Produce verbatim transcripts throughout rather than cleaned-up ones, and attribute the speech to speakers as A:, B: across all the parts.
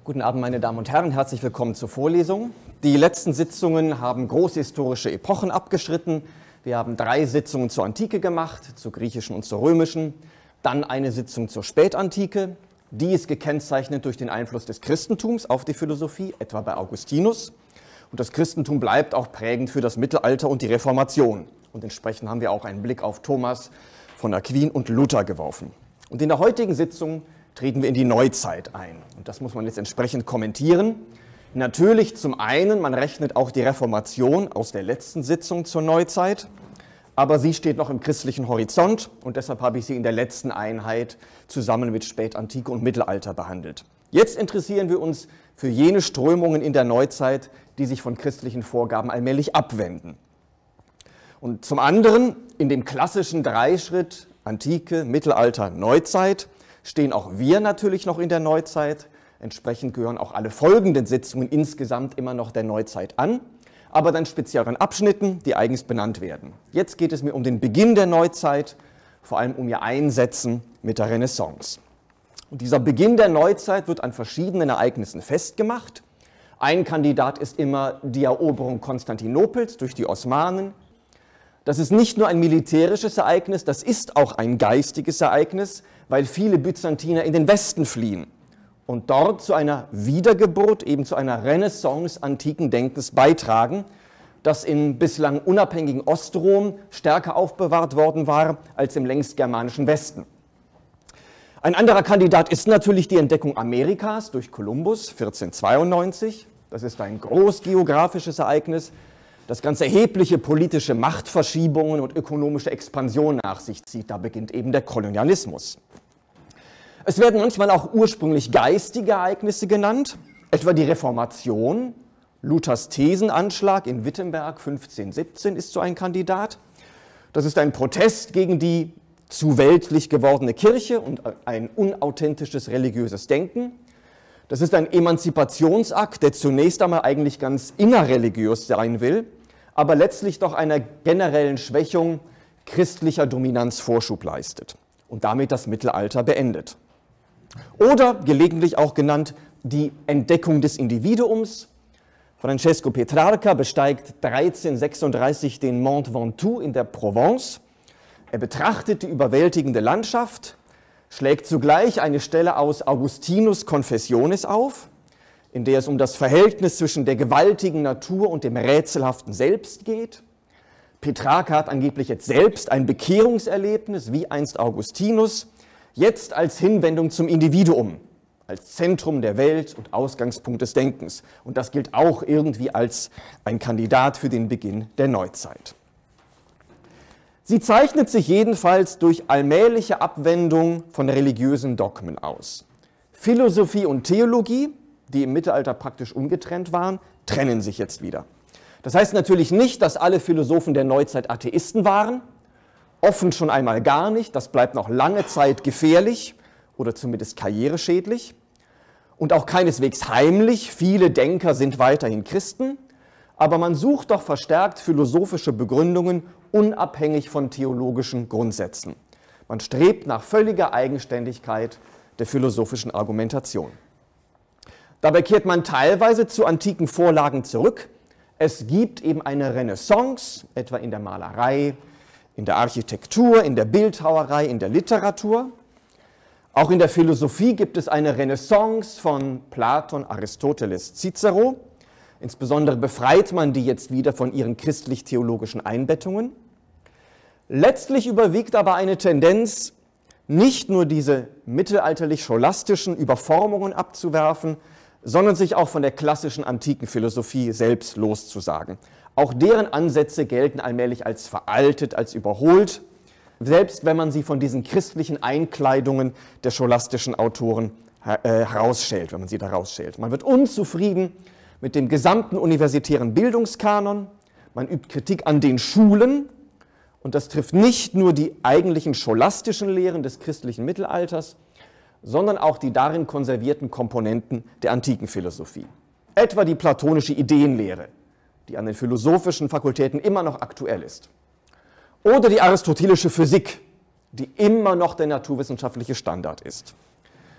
A: Guten Abend, meine Damen und Herren, herzlich willkommen zur Vorlesung. Die letzten Sitzungen haben großhistorische Epochen abgeschritten. Wir haben drei Sitzungen zur Antike gemacht, zur griechischen und zur römischen, dann eine Sitzung zur Spätantike. Die ist gekennzeichnet durch den Einfluss des Christentums auf die Philosophie, etwa bei Augustinus. Und das Christentum bleibt auch prägend für das Mittelalter und die Reformation. Und entsprechend haben wir auch einen Blick auf Thomas von Aquin und Luther geworfen. Und in der heutigen Sitzung treten wir in die Neuzeit ein. Und das muss man jetzt entsprechend kommentieren. Natürlich zum einen, man rechnet auch die Reformation aus der letzten Sitzung zur Neuzeit, aber sie steht noch im christlichen Horizont und deshalb habe ich sie in der letzten Einheit zusammen mit Spätantike und Mittelalter behandelt. Jetzt interessieren wir uns für jene Strömungen in der Neuzeit, die sich von christlichen Vorgaben allmählich abwenden. Und zum anderen, in dem klassischen Dreischritt Antike, Mittelalter, Neuzeit, stehen auch wir natürlich noch in der Neuzeit. Entsprechend gehören auch alle folgenden Sitzungen insgesamt immer noch der Neuzeit an, aber dann spezielleren Abschnitten, die eigens benannt werden. Jetzt geht es mir um den Beginn der Neuzeit, vor allem um ihr Einsetzen mit der Renaissance. Und dieser Beginn der Neuzeit wird an verschiedenen Ereignissen festgemacht. Ein Kandidat ist immer die Eroberung Konstantinopels durch die Osmanen. Das ist nicht nur ein militärisches Ereignis, das ist auch ein geistiges Ereignis, weil viele Byzantiner in den Westen fliehen und dort zu einer Wiedergeburt, eben zu einer Renaissance antiken Denkens beitragen, das im bislang unabhängigen Ostrom stärker aufbewahrt worden war als im längst germanischen Westen. Ein anderer Kandidat ist natürlich die Entdeckung Amerikas durch Kolumbus vierzehnhundertzweiundneunzig. Das ist ein großgeografisches Ereignis, das ganz erhebliche politische Machtverschiebungen und ökonomische Expansion nach sich zieht. Da beginnt eben der Kolonialismus. Es werden manchmal auch ursprünglich geistige Ereignisse genannt, etwa die Reformation. Luthers Thesenanschlag in Wittenberg fünfzehnhundertsiebzehn ist so ein Kandidat. Das ist ein Protest gegen die zu weltlich gewordene Kirche und ein unauthentisches religiöses Denken. Das ist ein Emanzipationsakt, der zunächst einmal eigentlich ganz innerreligiös sein will, aber letztlich doch einer generellen Schwächung christlicher Dominanz Vorschub leistet und damit das Mittelalter beendet. Oder gelegentlich auch genannt die Entdeckung des Individuums. Francesco Petrarca besteigt dreizehnhundertsechsunddreißig den Mont Ventoux in der Provence. Er betrachtet die überwältigende Landschaft, schlägt zugleich eine Stelle aus Augustinus Confessiones auf, in der es um das Verhältnis zwischen der gewaltigen Natur und dem rätselhaften Selbst geht. Petrarca hat angeblich jetzt selbst ein Bekehrungserlebnis, wie einst Augustinus, jetzt als Hinwendung zum Individuum, als Zentrum der Welt und Ausgangspunkt des Denkens. Und das gilt auch irgendwie als ein Kandidat für den Beginn der Neuzeit. Sie zeichnet sich jedenfalls durch allmähliche Abwendung von religiösen Dogmen aus. Philosophie und Theologie, die im Mittelalter praktisch ungetrennt waren, trennen sich jetzt wieder. Das heißt natürlich nicht, dass alle Philosophen der Neuzeit Atheisten waren, offen schon einmal gar nicht, das bleibt noch lange Zeit gefährlich oder zumindest karriereschädlich und auch keineswegs heimlich, viele Denker sind weiterhin Christen, aber man sucht doch verstärkt philosophische Begründungen unabhängig von theologischen Grundsätzen. Man strebt nach völliger Eigenständigkeit der philosophischen Argumentation. Dabei kehrt man teilweise zu antiken Vorlagen zurück. Es gibt eben eine Renaissance, etwa in der Malerei, in der Architektur, in der Bildhauerei, in der Literatur. Auch in der Philosophie gibt es eine Renaissance von Platon, Aristoteles, Cicero. Insbesondere befreit man die jetzt wieder von ihren christlich-theologischen Einbettungen. Letztlich überwiegt aber eine Tendenz, nicht nur diese mittelalterlich-scholastischen Überformungen abzuwerfen, sondern sich auch von der klassischen antiken Philosophie selbst loszusagen. Auch deren Ansätze gelten allmählich als veraltet, als überholt, selbst wenn man sie von diesen christlichen Einkleidungen der scholastischen Autoren äh, herausschält, wenn man sie da rausschält. Man wird unzufrieden mit dem gesamten universitären Bildungskanon, man übt Kritik an den Schulen und das trifft nicht nur die eigentlichen scholastischen Lehren des christlichen Mittelalters, sondern auch die darin konservierten Komponenten der antiken Philosophie. Etwa die platonische Ideenlehre, die an den philosophischen Fakultäten immer noch aktuell ist. Oder die aristotelische Physik, die immer noch der naturwissenschaftliche Standard ist.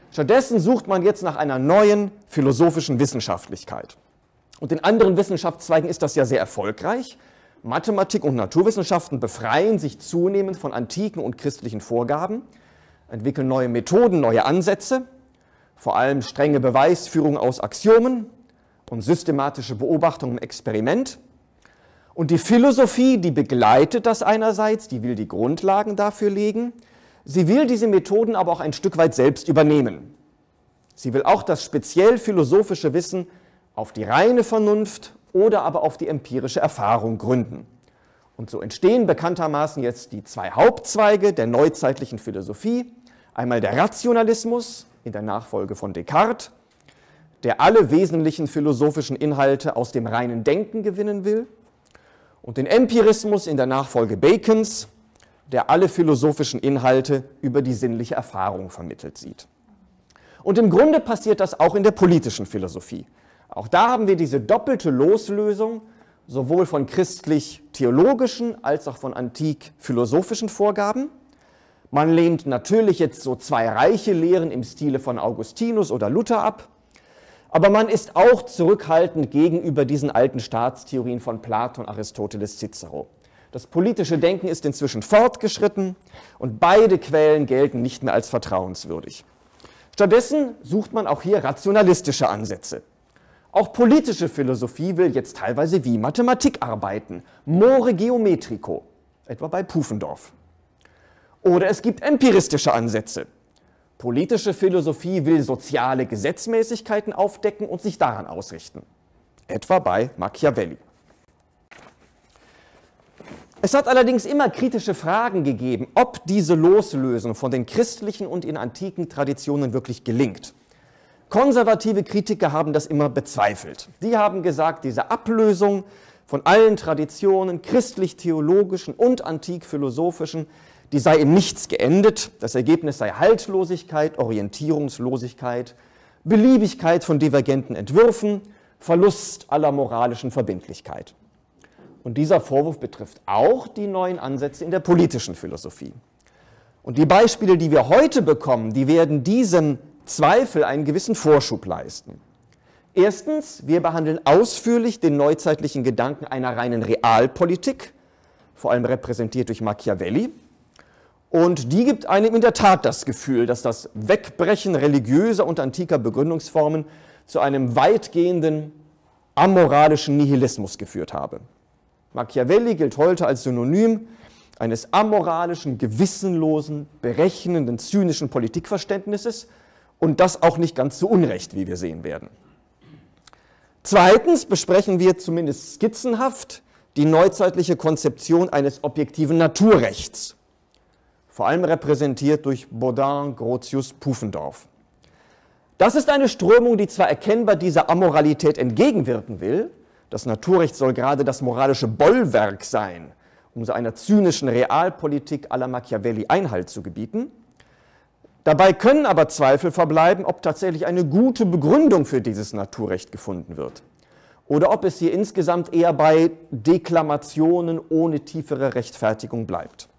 A: Stattdessen sucht man jetzt nach einer neuen philosophischen Wissenschaftlichkeit. Und in anderen Wissenschaftszweigen ist das ja sehr erfolgreich. Mathematik und Naturwissenschaften befreien sich zunehmend von antiken und christlichen Vorgaben, entwickeln neue Methoden, neue Ansätze, vor allem strenge Beweisführung aus Axiomen und systematische Beobachtung im Experiment. Und die Philosophie, die begleitet das einerseits, die will die Grundlagen dafür legen, sie will diese Methoden aber auch ein Stück weit selbst übernehmen. Sie will auch das speziell philosophische Wissen auf die reine Vernunft oder aber auf die empirische Erfahrung gründen. Und so entstehen bekanntermaßen jetzt die zwei Hauptzweige der neuzeitlichen Philosophie, einmal der Rationalismus in der Nachfolge von Descartes, der alle wesentlichen philosophischen Inhalte aus dem reinen Denken gewinnen will, und den Empirismus in der Nachfolge Bacons, der alle philosophischen Inhalte über die sinnliche Erfahrung vermittelt sieht. Und im Grunde passiert das auch in der politischen Philosophie. Auch da haben wir diese doppelte Loslösung, sowohl von christlich-theologischen als auch von antik-philosophischen Vorgaben. Man lehnt natürlich jetzt so zwei reiche Lehren im Stile von Augustinus oder Luther ab, aber man ist auch zurückhaltend gegenüber diesen alten Staatstheorien von Platon, Aristoteles, Cicero. Das politische Denken ist inzwischen fortgeschritten und beide Quellen gelten nicht mehr als vertrauenswürdig. Stattdessen sucht man auch hier rationalistische Ansätze. Auch politische Philosophie will jetzt teilweise wie Mathematik arbeiten, more geometrico, etwa bei Pufendorf. Oder es gibt empiristische Ansätze. Politische Philosophie will soziale Gesetzmäßigkeiten aufdecken und sich daran ausrichten, etwa bei Machiavelli. Es hat allerdings immer kritische Fragen gegeben, ob diese Loslösung von den christlichen und in antiken Traditionen wirklich gelingt. Konservative Kritiker haben das immer bezweifelt. Die haben gesagt, diese Ablösung von allen Traditionen, christlich-theologischen und antik-philosophischen, die sei in nichts geendet. Das Ergebnis sei Haltlosigkeit, Orientierungslosigkeit, Beliebigkeit von divergenten Entwürfen, Verlust aller moralischen Verbindlichkeit. Und dieser Vorwurf betrifft auch die neuen Ansätze in der politischen Philosophie. Und die Beispiele, die wir heute bekommen, die werden diesem Zweifel einen gewissen Vorschub leisten. Erstens, wir behandeln ausführlich den neuzeitlichen Gedanken einer reinen Realpolitik, vor allem repräsentiert durch Machiavelli. Und die gibt einem in der Tat das Gefühl, dass das Wegbrechen religiöser und antiker Begründungsformen zu einem weitgehenden amoralischen Nihilismus geführt habe. Machiavelli gilt heute als Synonym eines amoralischen, gewissenlosen, berechnenden, zynischen Politikverständnisses und das auch nicht ganz zu Unrecht, wie wir sehen werden. Zweitens besprechen wir zumindest skizzenhaft die neuzeitliche Konzeption eines objektiven Naturrechts, vor allem repräsentiert durch Bodin, Grotius, Pufendorf. Das ist eine Strömung, die zwar erkennbar dieser Amoralität entgegenwirken will, das Naturrecht soll gerade das moralische Bollwerk sein, um so einer zynischen Realpolitik à la Machiavelli Einhalt zu gebieten. Dabei können aber Zweifel verbleiben, ob tatsächlich eine gute Begründung für dieses Naturrecht gefunden wird oder ob es hier insgesamt eher bei Deklamationen ohne tiefere Rechtfertigung bleibt.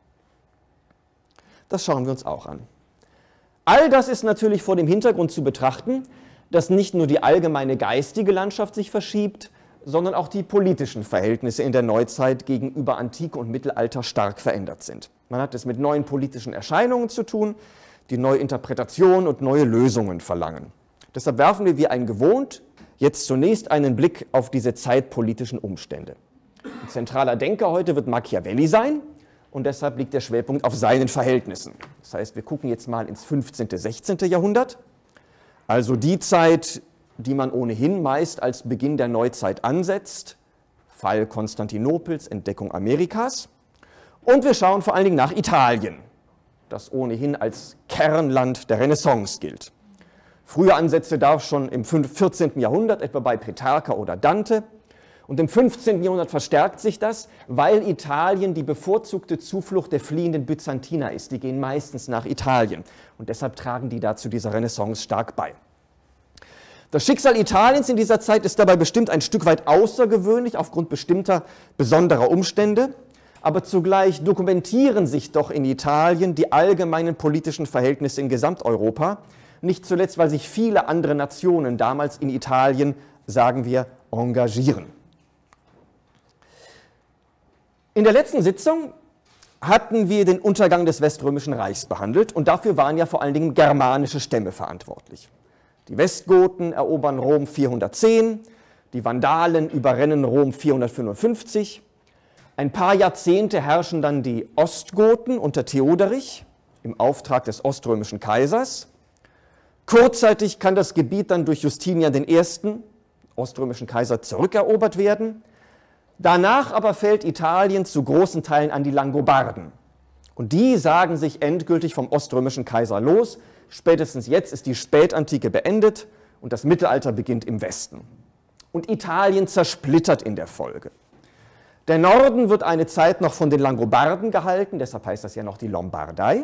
A: Das schauen wir uns auch an. All das ist natürlich vor dem Hintergrund zu betrachten, dass nicht nur die allgemeine geistige Landschaft sich verschiebt, sondern auch die politischen Verhältnisse in der Neuzeit gegenüber Antike und Mittelalter stark verändert sind. Man hat es mit neuen politischen Erscheinungen zu tun, die neue Interpretationen und neue Lösungen verlangen. Deshalb werfen wir wie ein gewohnt jetzt zunächst einen Blick auf diese zeitpolitischen Umstände. Ein zentraler Denker heute wird Machiavelli sein und deshalb liegt der Schwerpunkt auf seinen Verhältnissen. Das heißt, wir gucken jetzt mal ins fünfzehnte, sechzehnte Jahrhundert, also die Zeit, die man ohnehin meist als Beginn der Neuzeit ansetzt, Fall Konstantinopels, Entdeckung Amerikas. Und wir schauen vor allen Dingen nach Italien, das ohnehin als Kernland der Renaissance gilt. Frühe Ansätze da schon im vierzehnten Jahrhundert, etwa bei Petrarca oder Dante. Und im fünfzehnten Jahrhundert verstärkt sich das, weil Italien die bevorzugte Zuflucht der fliehenden Byzantiner ist. Die gehen meistens nach Italien und deshalb tragen die dazu dieser Renaissance stark bei. Das Schicksal Italiens in dieser Zeit ist dabei bestimmt ein Stück weit außergewöhnlich aufgrund bestimmter besonderer Umstände, aber zugleich dokumentieren sich doch in Italien die allgemeinen politischen Verhältnisse in Gesamteuropa, nicht zuletzt, weil sich viele andere Nationen damals in Italien, sagen wir, engagieren. In der letzten Sitzung hatten wir den Untergang des Weströmischen Reichs behandelt und dafür waren ja vor allen Dingen germanische Stämme verantwortlich. Die Westgoten erobern Rom vierhundertzehn, die Vandalen überrennen Rom vierhundertfünfundfünfzig. Ein paar Jahrzehnte herrschen dann die Ostgoten unter Theoderich im Auftrag des oströmischen Kaisers. Kurzzeitig kann das Gebiet dann durch Justinian den Ersten, oströmischen Kaiser, zurückerobert werden. Danach aber fällt Italien zu großen Teilen an die Langobarden. Und die sagen sich endgültig vom oströmischen Kaiser los. Spätestens jetzt ist die Spätantike beendet und das Mittelalter beginnt im Westen. Und Italien zersplittert in der Folge. Der Norden wird eine Zeit noch von den Langobarden gehalten, deshalb heißt das ja noch die Lombardei.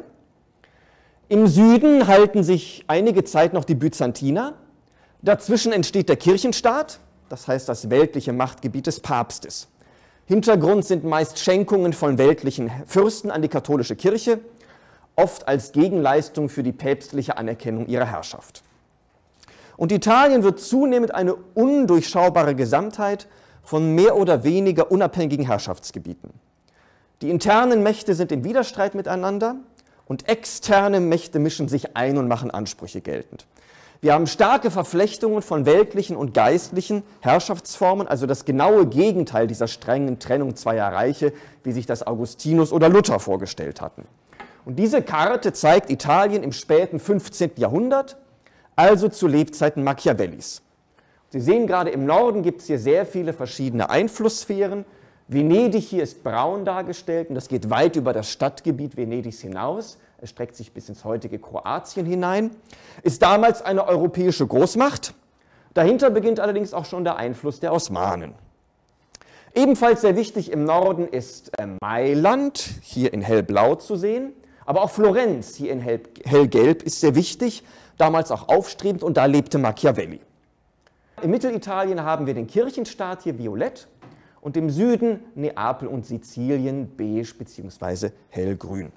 A: Im Süden halten sich einige Zeit noch die Byzantiner. Dazwischen entsteht der Kirchenstaat, das heißt das weltliche Machtgebiet des Papstes. Hintergrund sind meist Schenkungen von weltlichen Fürsten an die katholische Kirche, oft als Gegenleistung für die päpstliche Anerkennung ihrer Herrschaft. Und Italien wird zunehmend eine undurchschaubare Gesamtheit von mehr oder weniger unabhängigen Herrschaftsgebieten. Die internen Mächte sind im Widerstreit miteinander und externe Mächte mischen sich ein und machen Ansprüche geltend. Wir haben starke Verflechtungen von weltlichen und geistlichen Herrschaftsformen, also das genaue Gegenteil dieser strengen Trennung zweier Reiche, wie sich das Augustinus oder Luther vorgestellt hatten. Und diese Karte zeigt Italien im späten fünfzehnten Jahrhundert, also zu Lebzeiten Machiavellis. Sie sehen gerade, im Norden gibt es hier sehr viele verschiedene Einflusssphären. Venedig hier ist braun dargestellt und das geht weit über das Stadtgebiet Venedigs hinaus. Es streckt sich bis ins heutige Kroatien hinein. Ist damals eine europäische Großmacht. Dahinter beginnt allerdings auch schon der Einfluss der Osmanen. Ebenfalls sehr wichtig im Norden ist Mailand, hier in hellblau zu sehen. Aber auch Florenz, hier in hell, hellgelb, ist sehr wichtig, damals auch aufstrebend und da lebte Machiavelli. Im Mittelitalien haben wir den Kirchenstaat hier violett und im Süden Neapel und Sizilien beige bzw. hellgrün.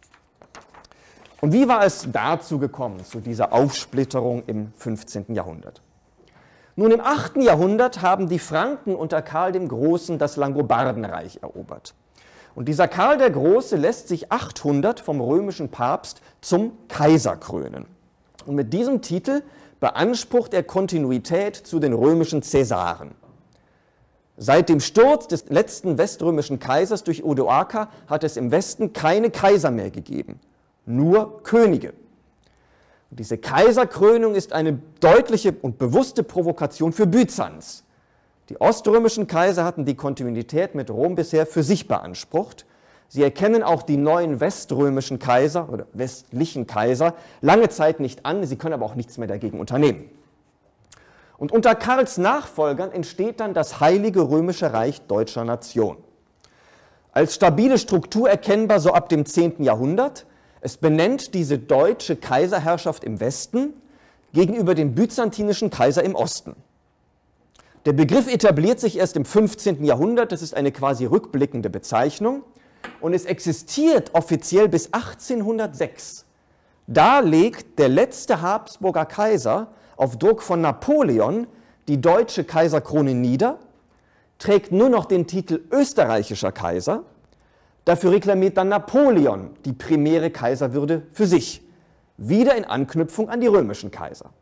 A: Und wie war es dazu gekommen, zu dieser Aufsplitterung im fünfzehnten Jahrhundert? Nun, im achten Jahrhundert haben die Franken unter Karl dem Großen das Langobardenreich erobert. Und dieser Karl der Große lässt sich achthundert vom römischen Papst zum Kaiser krönen. Und mit diesem Titel beansprucht er Kontinuität zu den römischen Cäsaren. Seit dem Sturz des letzten weströmischen Kaisers durch Odoaker hat es im Westen keine Kaiser mehr gegeben, nur Könige. Und diese Kaiserkrönung ist eine deutliche und bewusste Provokation für Byzanz. Die oströmischen Kaiser hatten die Kontinuität mit Rom bisher für sich beansprucht. Sie erkennen auch die neuen weströmischen Kaiser oder westlichen Kaiser lange Zeit nicht an, sie können aber auch nichts mehr dagegen unternehmen. Und unter Karls Nachfolgern entsteht dann das Heilige Römische Reich deutscher Nation. Als stabile Struktur erkennbar so ab dem zehnten Jahrhundert. Es benennt diese deutsche Kaiserherrschaft im Westen gegenüber dem byzantinischen Kaiser im Osten. Der Begriff etabliert sich erst im fünfzehnten Jahrhundert, das ist eine quasi rückblickende Bezeichnung. Und es existiert offiziell bis achtzehnhundertsechs. Da legt der letzte Habsburger Kaiser auf Druck von Napoleon die deutsche Kaiserkrone nieder, trägt nur noch den Titel österreichischer Kaiser. Dafür reklamiert dann Napoleon die primäre Kaiserwürde für sich, wieder in Anknüpfung an die römischen Kaiser.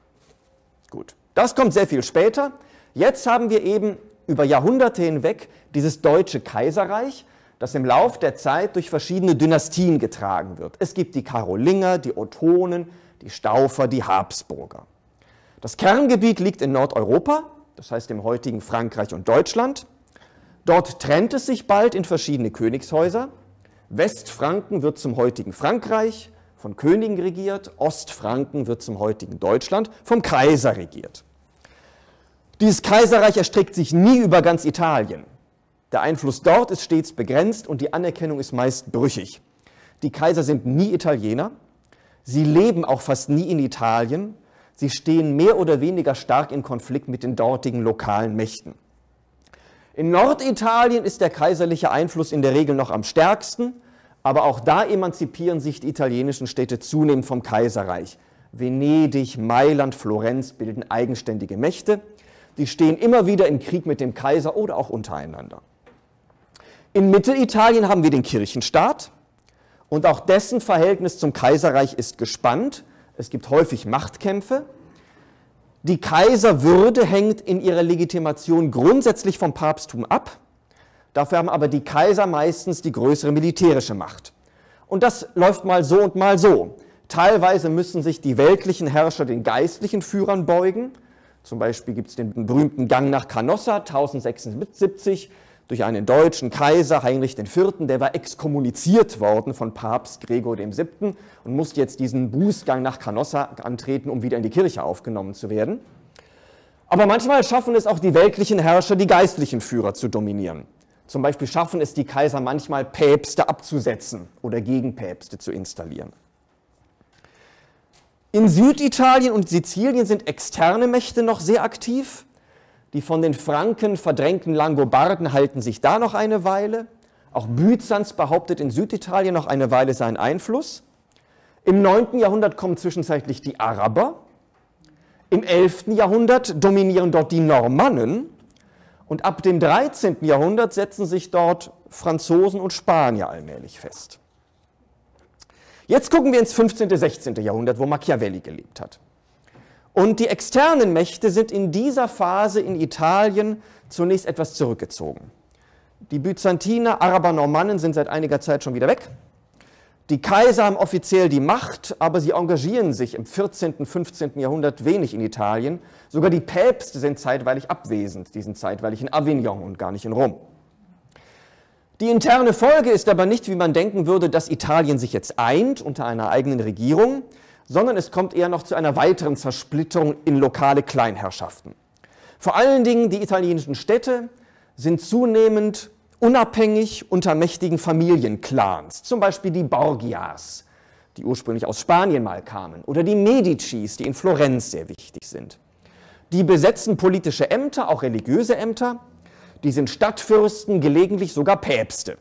A: Gut, das kommt sehr viel später. Jetzt haben wir eben über Jahrhunderte hinweg dieses deutsche Kaiserreich, das im Lauf der Zeit durch verschiedene Dynastien getragen wird. Es gibt die Karolinger, die Ottonen, die Staufer, die Habsburger. Das Kerngebiet liegt in Nordeuropa, das heißt im heutigen Frankreich und Deutschland. Dort trennt es sich bald in verschiedene Königshäuser. Westfranken wird zum heutigen Frankreich, von Königen regiert. Ostfranken wird zum heutigen Deutschland, vom Kaiser regiert. Dieses Kaiserreich erstreckt sich nie über ganz Italien. Der Einfluss dort ist stets begrenzt und die Anerkennung ist meist brüchig. Die Kaiser sind nie Italiener, sie leben auch fast nie in Italien, sie stehen mehr oder weniger stark in Konflikt mit den dortigen lokalen Mächten. In Norditalien ist der kaiserliche Einfluss in der Regel noch am stärksten, aber auch da emanzipieren sich die italienischen Städte zunehmend vom Kaiserreich. Venedig, Mailand, Florenz bilden eigenständige Mächte. Die stehen immer wieder im Krieg mit dem Kaiser oder auch untereinander. In Mittelitalien haben wir den Kirchenstaat und auch dessen Verhältnis zum Kaiserreich ist gespannt. Es gibt häufig Machtkämpfe. Die Kaiserwürde hängt in ihrer Legitimation grundsätzlich vom Papsttum ab. Dafür haben aber die Kaiser meistens die größere militärische Macht. Und das läuft mal so und mal so. Teilweise müssen sich die weltlichen Herrscher den geistlichen Führern beugen. Zum Beispiel gibt es den berühmten Gang nach Canossa tausendsechshundertsiebzig durch einen deutschen Kaiser, Heinrich der Vierte, der war exkommuniziert worden von Papst Gregor der Siebte und musste jetzt diesen Bußgang nach Canossa antreten, um wieder in die Kirche aufgenommen zu werden. Aber manchmal schaffen es auch die weltlichen Herrscher, die geistlichen Führer zu dominieren. Zum Beispiel schaffen es die Kaiser manchmal, Päpste abzusetzen oder Gegenpäpste zu installieren. In Süditalien und Sizilien sind externe Mächte noch sehr aktiv. Die von den Franken verdrängten Langobarden halten sich da noch eine Weile. Auch Byzanz behauptet in Süditalien noch eine Weile seinen Einfluss. Im neunten Jahrhundert kommen zwischenzeitlich die Araber. Im elften Jahrhundert dominieren dort die Normannen. Und ab dem dreizehnten Jahrhundert setzen sich dort Franzosen und Spanier allmählich fest. Jetzt gucken wir ins fünfzehnten, sechzehnten Jahrhundert, wo Machiavelli gelebt hat. Und die externen Mächte sind in dieser Phase in Italien zunächst etwas zurückgezogen. Die Byzantiner, Araber, Normannen sind seit einiger Zeit schon wieder weg. Die Kaiser haben offiziell die Macht, aber sie engagieren sich im vierzehnten, fünfzehnten Jahrhundert wenig in Italien. Sogar die Päpste sind zeitweilig abwesend, die sind zeitweilig in Avignon und gar nicht in Rom. Die interne Folge ist aber nicht, wie man denken würde, dass Italien sich jetzt eint unter einer eigenen Regierung, sondern es kommt eher noch zu einer weiteren Zersplitterung in lokale Kleinherrschaften. Vor allen Dingen die italienischen Städte sind zunehmend unabhängig unter mächtigen Familienclans, zum Beispiel die Borgias, die ursprünglich aus Spanien mal kamen, oder die Medicis, die in Florenz sehr wichtig sind. Die besetzen politische Ämter, auch religiöse Ämter, die sind Stadtfürsten, gelegentlich sogar Päpste.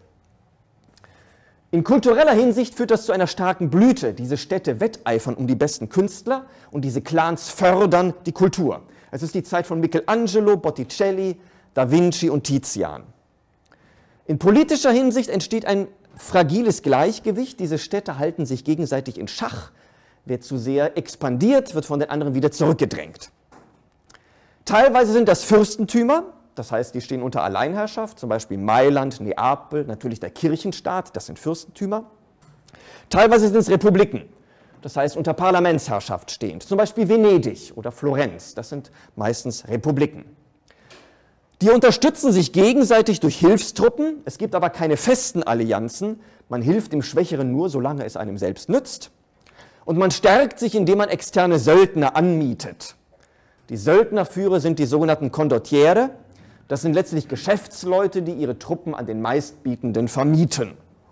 A: In kultureller Hinsicht führt das zu einer starken Blüte. Diese Städte wetteifern um die besten Künstler und diese Clans fördern die Kultur. Es ist die Zeit von Michelangelo, Botticelli, Da Vinci und Tizian. In politischer Hinsicht entsteht ein fragiles Gleichgewicht. Diese Städte halten sich gegenseitig in Schach. Wer zu sehr expandiert, wird von den anderen wieder zurückgedrängt. Teilweise sind das Fürstentümer, das heißt, die stehen unter Alleinherrschaft, zum Beispiel Mailand, Neapel, natürlich der Kirchenstaat, das sind Fürstentümer. Teilweise sind es Republiken, das heißt unter Parlamentsherrschaft stehend, zum Beispiel Venedig oder Florenz, das sind meistens Republiken. Die unterstützen sich gegenseitig durch Hilfstruppen, es gibt aber keine festen Allianzen, man hilft dem Schwächeren nur, solange es einem selbst nützt. Und man stärkt sich, indem man externe Söldner anmietet. Die Söldnerführer sind die sogenannten Condottiere. Das sind letztlich Geschäftsleute, die ihre Truppen an den Meistbietenden vermieten.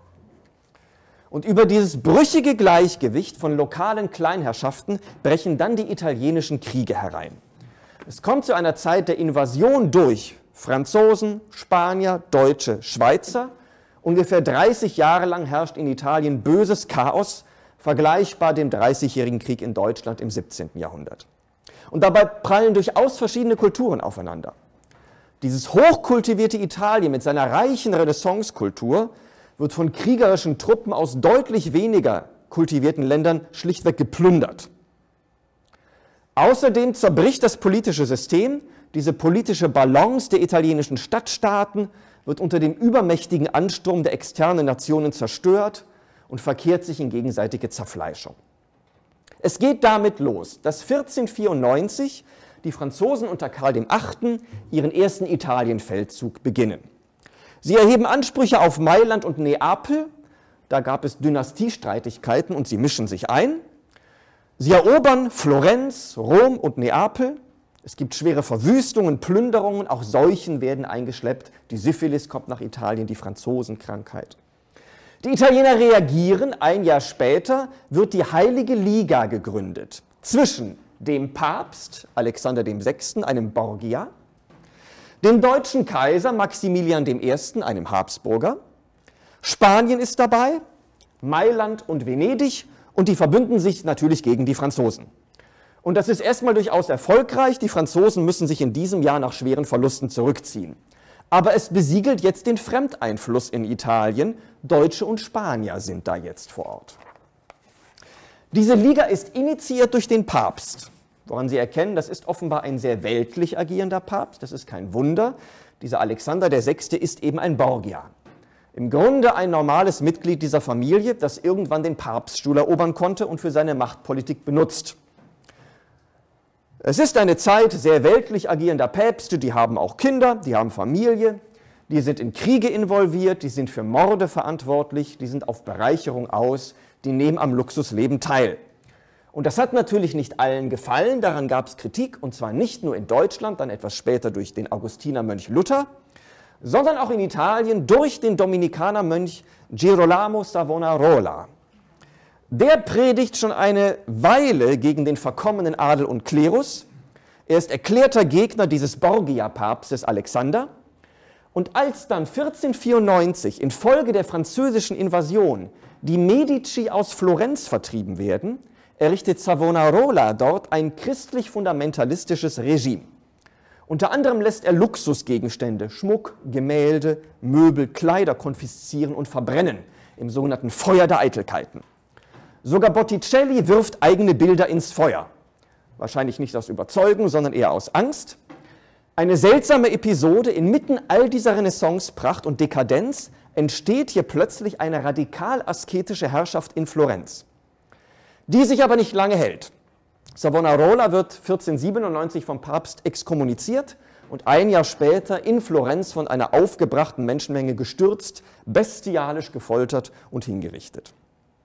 A: Und über dieses brüchige Gleichgewicht von lokalen Kleinherrschaften brechen dann die italienischen Kriege herein. Es kommt zu einer Zeit der Invasion durch Franzosen, Spanier, Deutsche, Schweizer. Ungefähr dreißig Jahre lang herrscht in Italien böses Chaos, vergleichbar dem Dreißigjährigen Krieg in Deutschland im siebzehnten Jahrhundert. Und dabei prallen durchaus verschiedene Kulturen aufeinander. Dieses hochkultivierte Italien mit seiner reichen Renaissancekultur wird von kriegerischen Truppen aus deutlich weniger kultivierten Ländern schlichtweg geplündert. Außerdem zerbricht das politische System, diese politische Balance der italienischen Stadtstaaten wird unter dem übermächtigen Ansturm der externen Nationen zerstört und verkehrt sich in gegenseitige Zerfleischung. Es geht damit los, dass vierzehnhundertvierundneunzig die Franzosen unter Karl der Achte ihren ersten Italienfeldzug beginnen. Sie erheben Ansprüche auf Mailand und Neapel, da gab es Dynastiestreitigkeiten und sie mischen sich ein. Sie erobern Florenz, Rom und Neapel. Es gibt schwere Verwüstungen, Plünderungen, auch Seuchen werden eingeschleppt. Die Syphilis kommt nach Italien, die Franzosenkrankheit. Die Italiener reagieren, ein Jahr später wird die Heilige Liga gegründet zwischen dem Papst Alexander der Sechste., einem Borgia, dem deutschen Kaiser Maximilian der Erste., einem Habsburger, Spanien ist dabei, Mailand und Venedig und die verbünden sich natürlich gegen die Franzosen. Und das ist erstmal durchaus erfolgreich. Die Franzosen müssen sich in diesem Jahr nach schweren Verlusten zurückziehen. Aber es besiegelt jetzt den Fremdeinfluss in Italien. Deutsche und Spanier sind da jetzt vor Ort. Diese Liga ist initiiert durch den Papst. Woran Sie erkennen, das ist offenbar ein sehr weltlich agierender Papst. Das ist kein Wunder. Dieser Alexander der Sechste ist eben ein Borgia. Im Grunde ein normales Mitglied dieser Familie, das irgendwann den Papststuhl erobern konnte und für seine Machtpolitik benutzt. Es ist eine Zeit sehr weltlich agierender Päpste, die haben auch Kinder, die haben Familie, die sind in Kriege involviert, die sind für Morde verantwortlich, die sind auf Bereicherung aus, die nehmen am Luxusleben teil. Und das hat natürlich nicht allen gefallen, daran gab es Kritik, und zwar nicht nur in Deutschland, dann etwas später durch den Augustinermönch Luther, sondern auch in Italien durch den Dominikanermönch Girolamo Savonarola. Der predigt schon eine Weile gegen den verkommenen Adel und Klerus. Er ist erklärter Gegner dieses Borgia-Papstes Alexander. Und als dann vierzehnhundertvierundneunzig infolge der französischen Invasion die Medici aus Florenz vertrieben werden, errichtet Savonarola dort ein christlich-fundamentalistisches Regime. Unter anderem lässt er Luxusgegenstände, Schmuck, Gemälde, Möbel, Kleider konfiszieren und verbrennen im sogenannten Feuer der Eitelkeiten. Sogar Botticelli wirft eigene Bilder ins Feuer. Wahrscheinlich nicht aus Überzeugung, sondern eher aus Angst. Eine seltsame Episode: Inmitten all dieser Renaissancepracht und Dekadenz entsteht hier plötzlich eine radikal asketische Herrschaft in Florenz, die sich aber nicht lange hält. Savonarola wird vierzehnhundertsiebenundneunzig vom Papst exkommuniziert und ein Jahr später in Florenz von einer aufgebrachten Menschenmenge gestürzt, bestialisch gefoltert und hingerichtet.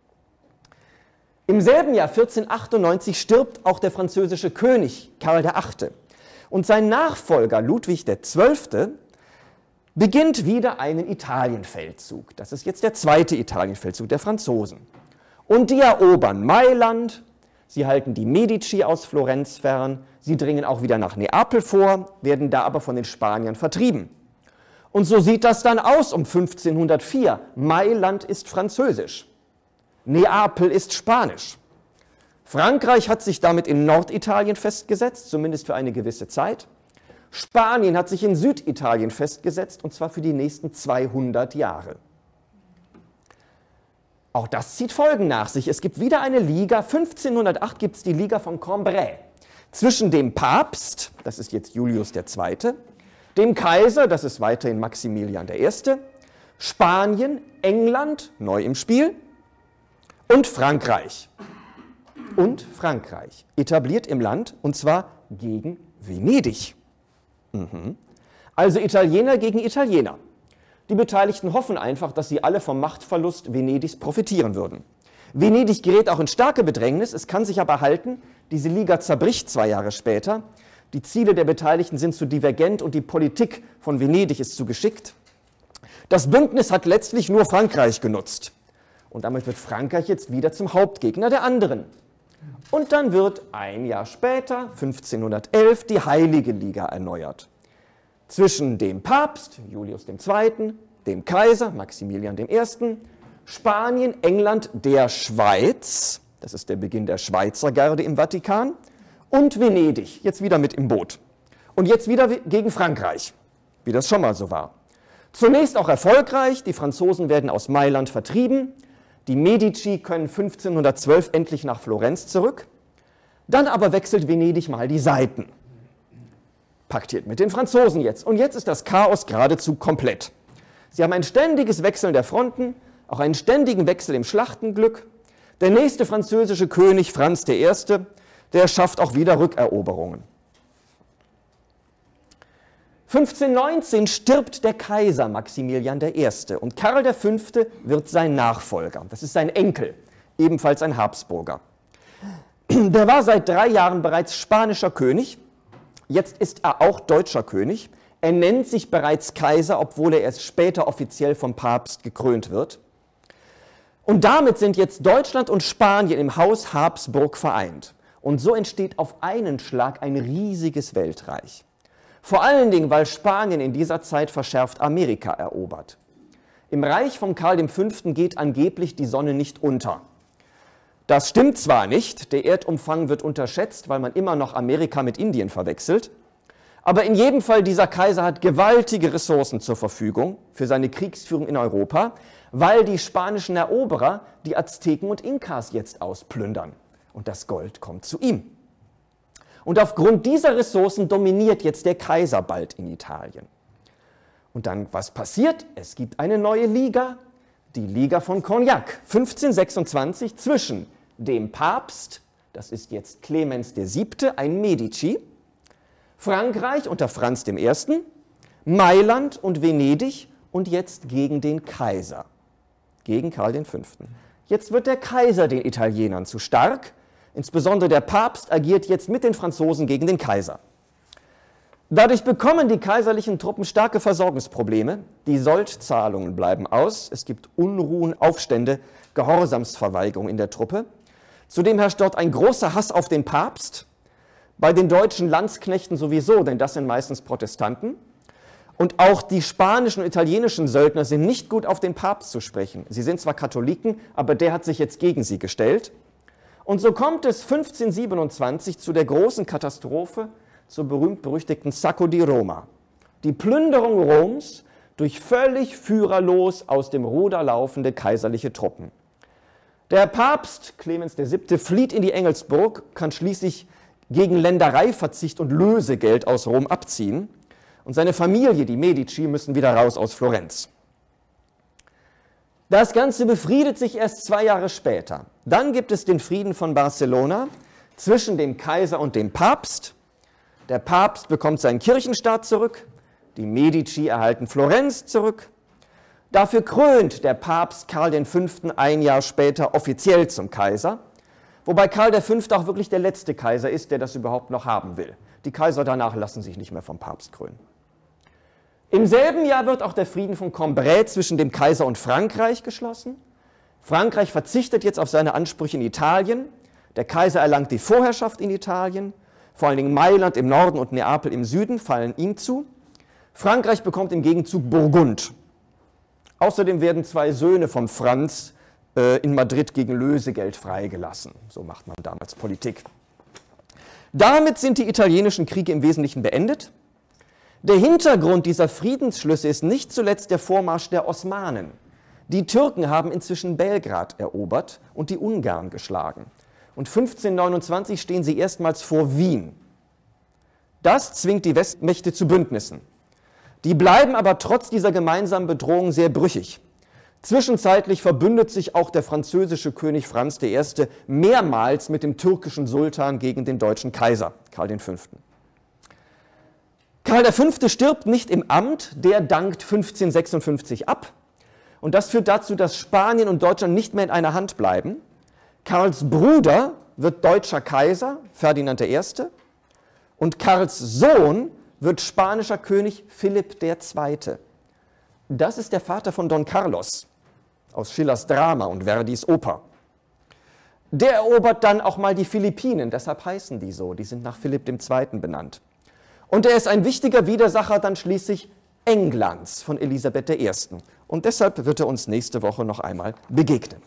A: Im selben Jahr, vierzehnhundertachtundneunzig, stirbt auch der französische König Karl der Achte. Und sein Nachfolger Ludwig der Zwölfte beginnt wieder einen Italienfeldzug. Das ist jetzt der zweite Italienfeldzug der Franzosen. Und die erobern Mailand, sie halten die Medici aus Florenz fern, sie dringen auch wieder nach Neapel vor, werden da aber von den Spaniern vertrieben. Und so sieht das dann aus um fünfzehnhundertvier. Mailand ist französisch. Neapel ist spanisch. Frankreich hat sich damit in Norditalien festgesetzt, zumindest für eine gewisse Zeit. Spanien hat sich in Süditalien festgesetzt, und zwar für die nächsten zweihundert Jahre. Auch das zieht Folgen nach sich. Es gibt wieder eine Liga. fünfzehnhundertacht gibt es die Liga von Cambrai. Zwischen dem Papst, das ist jetzt Julius der Zweite, dem Kaiser, das ist weiterhin Maximilian der Erste, Spanien, England, neu im Spiel, und Frankreich. Und Frankreich, etabliert im Land, und zwar gegen Venedig. Mhm. Also Italiener gegen Italiener. Die Beteiligten hoffen einfach, dass sie alle vom Machtverlust Venedigs profitieren würden. Venedig gerät auch in starke Bedrängnis, es kann sich aber halten. Diese Liga zerbricht zwei Jahre später. Die Ziele der Beteiligten sind zu divergent und die Politik von Venedig ist zu geschickt. Das Bündnis hat letztlich nur Frankreich genutzt. Und damit wird Frankreich jetzt wieder zum Hauptgegner der anderen. Und dann wird ein Jahr später, fünfzehnhundertelf, die Heilige Liga erneuert. Zwischen dem Papst, Julius der Zweite, dem Kaiser, Maximilian der Erste, Spanien, England, der Schweiz, das ist der Beginn der Schweizer Garde im Vatikan, und Venedig, jetzt wieder mit im Boot. Und jetzt wieder gegen Frankreich, wie das schon mal so war. Zunächst auch erfolgreich, die Franzosen werden aus Mailand vertrieben, die Medici können fünfzehnhundertzwölf endlich nach Florenz zurück, dann aber wechselt Venedig mal die Seiten. Paktiert mit den Franzosen jetzt. Und jetzt ist das Chaos geradezu komplett. Sie haben ein ständiges Wechseln der Fronten, auch einen ständigen Wechsel im Schlachtenglück. Der nächste französische König, Franz der Erste, der schafft auch wieder Rückeroberungen. fünfzehnhundertneunzehn stirbt der Kaiser Maximilian der Erste und Karl der Fünfte wird sein Nachfolger. Das ist sein Enkel, ebenfalls ein Habsburger. Der war seit drei Jahren bereits spanischer König. Jetzt ist er auch deutscher König. Er nennt sich bereits Kaiser, obwohl er erst später offiziell vom Papst gekrönt wird. Und damit sind jetzt Deutschland und Spanien im Haus Habsburg vereint. Und so entsteht auf einen Schlag ein riesiges Weltreich. Vor allen Dingen, weil Spanien in dieser Zeit verschärft Amerika erobert. Im Reich von Karl der Fünfte geht angeblich die Sonne nicht unter. Das stimmt zwar nicht, der Erdumfang wird unterschätzt, weil man immer noch Amerika mit Indien verwechselt, aber in jedem Fall, dieser Kaiser hat gewaltige Ressourcen zur Verfügung für seine Kriegsführung in Europa, weil die spanischen Eroberer die Azteken und Inkas jetzt ausplündern. Und das Gold kommt zu ihm. Und aufgrund dieser Ressourcen dominiert jetzt der Kaiser bald in Italien. Und dann, was passiert? Es gibt eine neue Liga, die Liga von Cognac, fünfzehnhundertsechsundzwanzig, zwischen dem Papst, das ist jetzt Clemens der Siebte, ein Medici, Frankreich unter Franz der Erste, Mailand und Venedig und jetzt gegen den Kaiser, gegen Karl der Fünfte. Jetzt wird der Kaiser den Italienern zu stark, insbesondere der Papst agiert jetzt mit den Franzosen gegen den Kaiser. Dadurch bekommen die kaiserlichen Truppen starke Versorgungsprobleme, die Soldzahlungen bleiben aus, es gibt Unruhen, Aufstände, Gehorsamsverweigerung in der Truppe. Zudem herrscht dort ein großer Hass auf den Papst, bei den deutschen Landsknechten sowieso, denn das sind meistens Protestanten. Und auch die spanischen und italienischen Söldner sind nicht gut auf den Papst zu sprechen. Sie sind zwar Katholiken, aber der hat sich jetzt gegen sie gestellt. Und so kommt es fünfzehnhundertsiebenundzwanzig zu der großen Katastrophe, zur berühmt-berüchtigten Sacco di Roma. Die Plünderung Roms durch völlig führerlos aus dem Ruder laufende kaiserliche Truppen. Der Papst, Clemens der Siebte, flieht in die Engelsburg, kann schließlich gegen Ländereiverzicht und Lösegeld aus Rom abziehen. Und seine Familie, die Medici, müssen wieder raus aus Florenz. Das Ganze befriedet sich erst zwei Jahre später. Dann gibt es den Frieden von Barcelona zwischen dem Kaiser und dem Papst. Der Papst bekommt seinen Kirchenstaat zurück, die Medici erhalten Florenz zurück. Dafür krönt der Papst Karl der Fünfte ein Jahr später offiziell zum Kaiser, wobei Karl der Fünfte auch wirklich der letzte Kaiser ist, der das überhaupt noch haben will. Die Kaiser danach lassen sich nicht mehr vom Papst krönen. Im selben Jahr wird auch der Frieden von Cambrai zwischen dem Kaiser und Frankreich geschlossen. Frankreich verzichtet jetzt auf seine Ansprüche in Italien. Der Kaiser erlangt die Vorherrschaft in Italien. Vor allen Dingen Mailand im Norden und Neapel im Süden fallen ihm zu. Frankreich bekommt im Gegenzug Burgund. Außerdem werden zwei Söhne von Franz äh, in Madrid gegen Lösegeld freigelassen. So macht man damals Politik. Damit sind die italienischen Kriege im Wesentlichen beendet. Der Hintergrund dieser Friedensschlüsse ist nicht zuletzt der Vormarsch der Osmanen. Die Türken haben inzwischen Belgrad erobert und die Ungarn geschlagen. Und fünfzehnhundertneunundzwanzig stehen sie erstmals vor Wien. Das zwingt die Westmächte zu Bündnissen. Die bleiben aber trotz dieser gemeinsamen Bedrohung sehr brüchig. Zwischenzeitlich verbündet sich auch der französische König Franz der Erste mehrmals mit dem türkischen Sultan gegen den deutschen Kaiser, Karl der Fünfte. Karl der Fünfte stirbt nicht im Amt, der dankt fünfzehnhundertsechsundfünfzig ab. Und das führt dazu, dass Spanien und Deutschland nicht mehr in einer Hand bleiben. Karls Bruder wird deutscher Kaiser, Ferdinand der Erste, und Karls Sohn wird spanischer König Philipp der Zweite. Das ist der Vater von Don Carlos aus Schillers Drama und Verdis Oper. Der erobert dann auch mal die Philippinen, deshalb heißen die so, die sind nach Philipp der Zweite benannt. Und er ist ein wichtiger Widersacher dann schließlich Englands von Elisabeth der Erste. Und deshalb wird er uns nächste Woche noch einmal begegnen.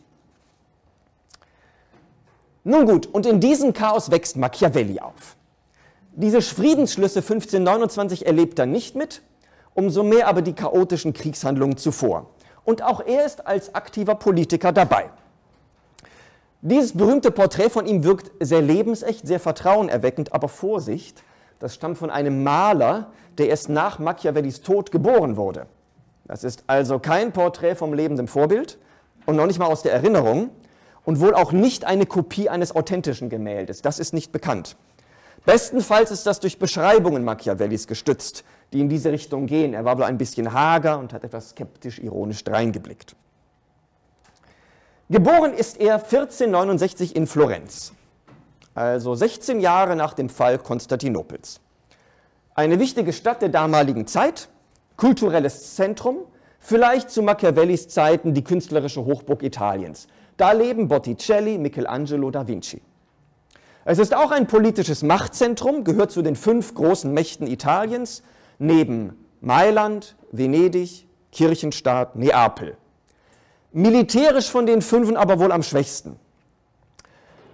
A: Nun gut, und in diesem Chaos wächst Machiavelli auf. Diese Friedensschlüsse fünfzehnhundertneunundzwanzig erlebt er nicht mit, umso mehr aber die chaotischen Kriegshandlungen zuvor. Und auch er ist als aktiver Politiker dabei. Dieses berühmte Porträt von ihm wirkt sehr lebensecht, sehr vertrauenerweckend, aber Vorsicht, das stammt von einem Maler, der erst nach Machiavellis Tod geboren wurde. Das ist also kein Porträt vom lebenden Vorbild und noch nicht mal aus der Erinnerung und wohl auch nicht eine Kopie eines authentischen Gemäldes. Das ist nicht bekannt. Bestenfalls ist das durch Beschreibungen Machiavellis gestützt, die in diese Richtung gehen. Er war wohl ein bisschen hager und hat etwas skeptisch-ironisch dreingeblickt. Geboren ist er vierzehnhundertneunundsechzig in Florenz, also sechzehn Jahre nach dem Fall Konstantinopels. Eine wichtige Stadt der damaligen Zeit, kulturelles Zentrum, vielleicht zu Machiavellis Zeiten die künstlerische Hochburg Italiens. Da leben Botticelli, Michelangelo, Da Vinci. Es ist auch ein politisches Machtzentrum, gehört zu den fünf großen Mächten Italiens, neben Mailand, Venedig, Kirchenstaat, Neapel. Militärisch von den fünfen aber wohl am schwächsten.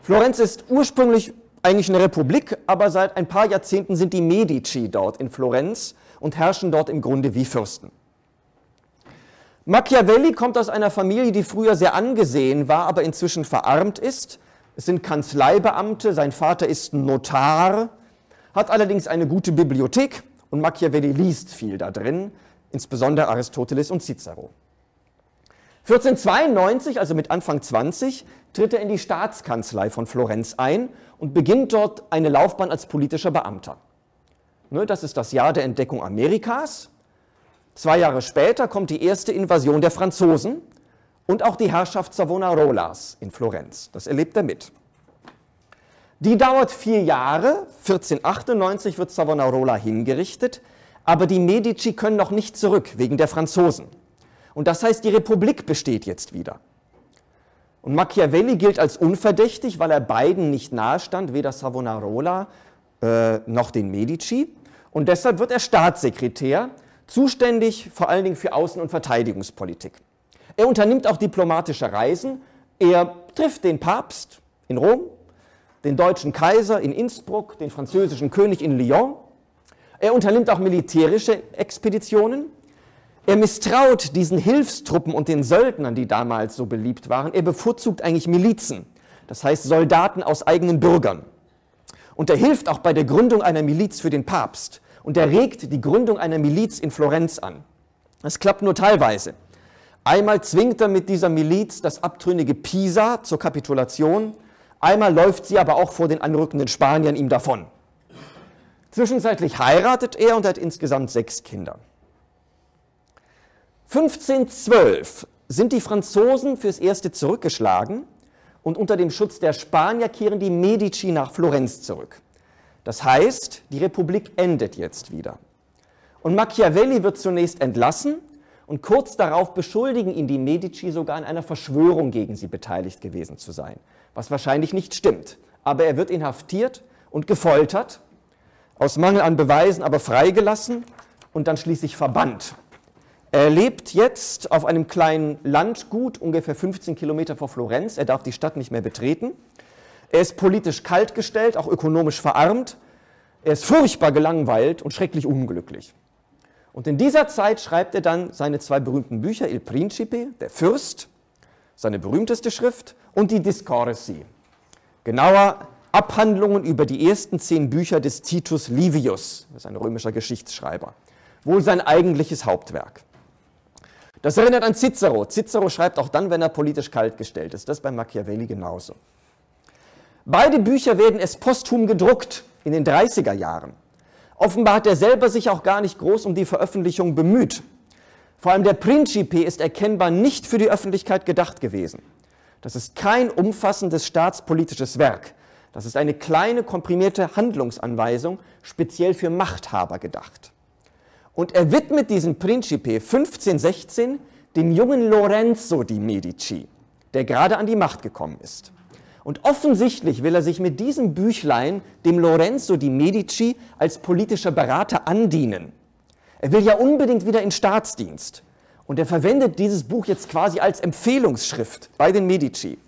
A: Florenz ist ursprünglich eigentlich eine Republik, aber seit ein paar Jahrzehnten sind die Medici dort in Florenz und herrschen dort im Grunde wie Fürsten. Machiavelli kommt aus einer Familie, die früher sehr angesehen war, aber inzwischen verarmt ist. Es sind Kanzleibeamte, sein Vater ist Notar, hat allerdings eine gute Bibliothek und Machiavelli liest viel da drin, insbesondere Aristoteles und Cicero. vierzehnhundertzweiundneunzig, also mit Anfang zwanzig, tritt er in die Staatskanzlei von Florenz ein und beginnt dort eine Laufbahn als politischer Beamter. Das ist das Jahr der Entdeckung Amerikas. Zwei Jahre später kommt die erste Invasion der Franzosen und auch die Herrschaft Savonarolas in Florenz. Das erlebt er mit. Die dauert vier Jahre. vierzehnhundertachtundneunzig wird Savonarola hingerichtet, aber die Medici können noch nicht zurück wegen der Franzosen. Und das heißt, die Republik besteht jetzt wieder. Und Machiavelli gilt als unverdächtig, weil er beiden nicht nahestand, weder Savonarola äh, noch den Medici. Und deshalb wird er Staatssekretär, zuständig vor allen Dingen für Außen- und Verteidigungspolitik. Er unternimmt auch diplomatische Reisen. Er trifft den Papst in Rom, den deutschen Kaiser in Innsbruck, den französischen König in Lyon. Er unternimmt auch militärische Expeditionen. Er misstraut diesen Hilfstruppen und den Söldnern, die damals so beliebt waren. Er bevorzugt eigentlich Milizen, das heißt Soldaten aus eigenen Bürgern. Und er hilft auch bei der Gründung einer Miliz für den Papst. Und er regt die Gründung einer Miliz in Florenz an. Das klappt nur teilweise. Einmal zwingt er mit dieser Miliz das abtrünnige Pisa zur Kapitulation, einmal läuft sie aber auch vor den anrückenden Spaniern ihm davon. Zwischenzeitlich heiratet er und hat insgesamt sechs Kinder. fünfzehnhundertzwölf sind die Franzosen fürs Erste zurückgeschlagen und unter dem Schutz der Spanier kehren die Medici nach Florenz zurück. Das heißt, die Republik endet jetzt wieder. Und Machiavelli wird zunächst entlassen und kurz darauf beschuldigen ihn die Medici sogar an einer Verschwörung gegen sie beteiligt gewesen zu sein, was wahrscheinlich nicht stimmt. Aber er wird inhaftiert und gefoltert, aus Mangel an Beweisen aber freigelassen und dann schließlich verbannt. Er lebt jetzt auf einem kleinen Landgut, ungefähr fünfzehn Kilometer vor Florenz. Er darf die Stadt nicht mehr betreten. Er ist politisch kaltgestellt, auch ökonomisch verarmt. Er ist furchtbar gelangweilt und schrecklich unglücklich. Und in dieser Zeit schreibt er dann seine zwei berühmten Bücher, Il Principe, der Fürst, seine berühmteste Schrift, und die Discorsi. Genauer Abhandlungen über die ersten zehn Bücher des Titus Livius, das ist ein römischer Geschichtsschreiber, wohl sein eigentliches Hauptwerk. Das erinnert an Cicero. Cicero schreibt auch dann, wenn er politisch kaltgestellt ist. Das ist bei Machiavelli genauso. Beide Bücher werden erst posthum gedruckt in den dreißiger Jahren. Offenbar hat er selber sich auch gar nicht groß um die Veröffentlichung bemüht. Vor allem der Principe ist erkennbar nicht für die Öffentlichkeit gedacht gewesen. Das ist kein umfassendes staatspolitisches Werk. Das ist eine kleine, komprimierte Handlungsanweisung, speziell für Machthaber gedacht. Und er widmet diesen Principe fünfzehnhundertsechzehn dem jungen Lorenzo di Medici, der gerade an die Macht gekommen ist. Und offensichtlich will er sich mit diesem Büchlein dem Lorenzo di Medici als politischer Berater andienen. Er will ja unbedingt wieder in Staatsdienst. Und er verwendet dieses Buch jetzt quasi als Empfehlungsschrift bei den Medici.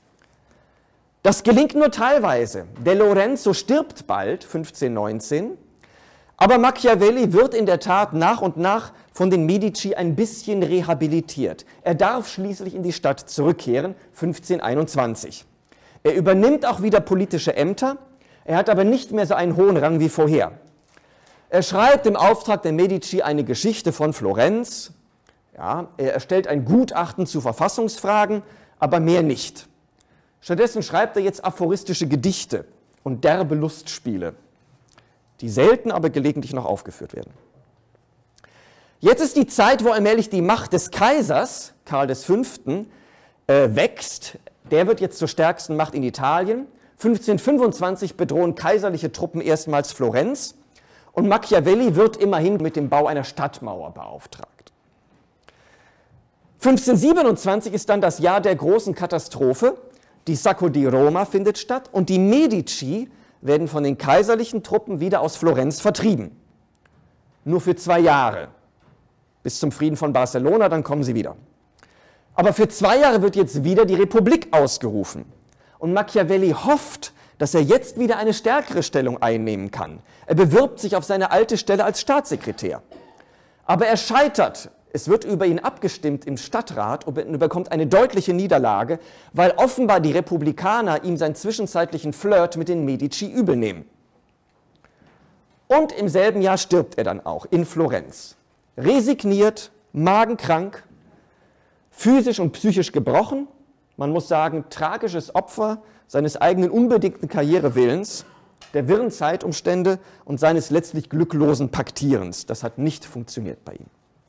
A: Das gelingt nur teilweise. Der Lorenzo stirbt bald, fünfzehnhundertneunzehn, aber Machiavelli wird in der Tat nach und nach von den Medici ein bisschen rehabilitiert. Er darf schließlich in die Stadt zurückkehren, fünfzehnhunderteinundzwanzig. Er übernimmt auch wieder politische Ämter, er hat aber nicht mehr so einen hohen Rang wie vorher. Er schreibt im Auftrag der Medici eine Geschichte von Florenz, ja, er erstellt ein Gutachten zu Verfassungsfragen, aber mehr nicht. Stattdessen schreibt er jetzt aphoristische Gedichte und derbe Lustspiele, die selten, aber gelegentlich noch aufgeführt werden. Jetzt ist die Zeit, wo allmählich die Macht des Kaisers, Karl V., äh, wächst. Der wird jetzt zur stärksten Macht in Italien. fünfzehnhundertfünfundzwanzig bedrohen kaiserliche Truppen erstmals Florenz und Machiavelli wird immerhin mit dem Bau einer Stadtmauer beauftragt. fünfzehnhundertsiebenundzwanzig ist dann das Jahr der großen Katastrophe. Die Sacco di Roma findet statt und die Medici werden von den kaiserlichen Truppen wieder aus Florenz vertrieben. Nur für zwei Jahre. Bis zum Frieden von Barcelona, dann kommen sie wieder. Aber für zwei Jahre wird jetzt wieder die Republik ausgerufen. Und Machiavelli hofft, dass er jetzt wieder eine stärkere Stellung einnehmen kann. Er bewirbt sich auf seine alte Stelle als Staatssekretär. Aber er scheitert. Es wird über ihn abgestimmt im Stadtrat und er bekommt eine deutliche Niederlage, weil offenbar die Republikaner ihm seinen zwischenzeitlichen Flirt mit den Medici übel nehmen. Und im selben Jahr stirbt er dann auch in Florenz. Resigniert, magenkrank, physisch und psychisch gebrochen. Man muss sagen, tragisches Opfer seines eigenen unbedingten Karrierewillens, der wirren Zeitumstände und seines letztlich glücklosen Paktierens. Das hat nicht funktioniert bei ihm.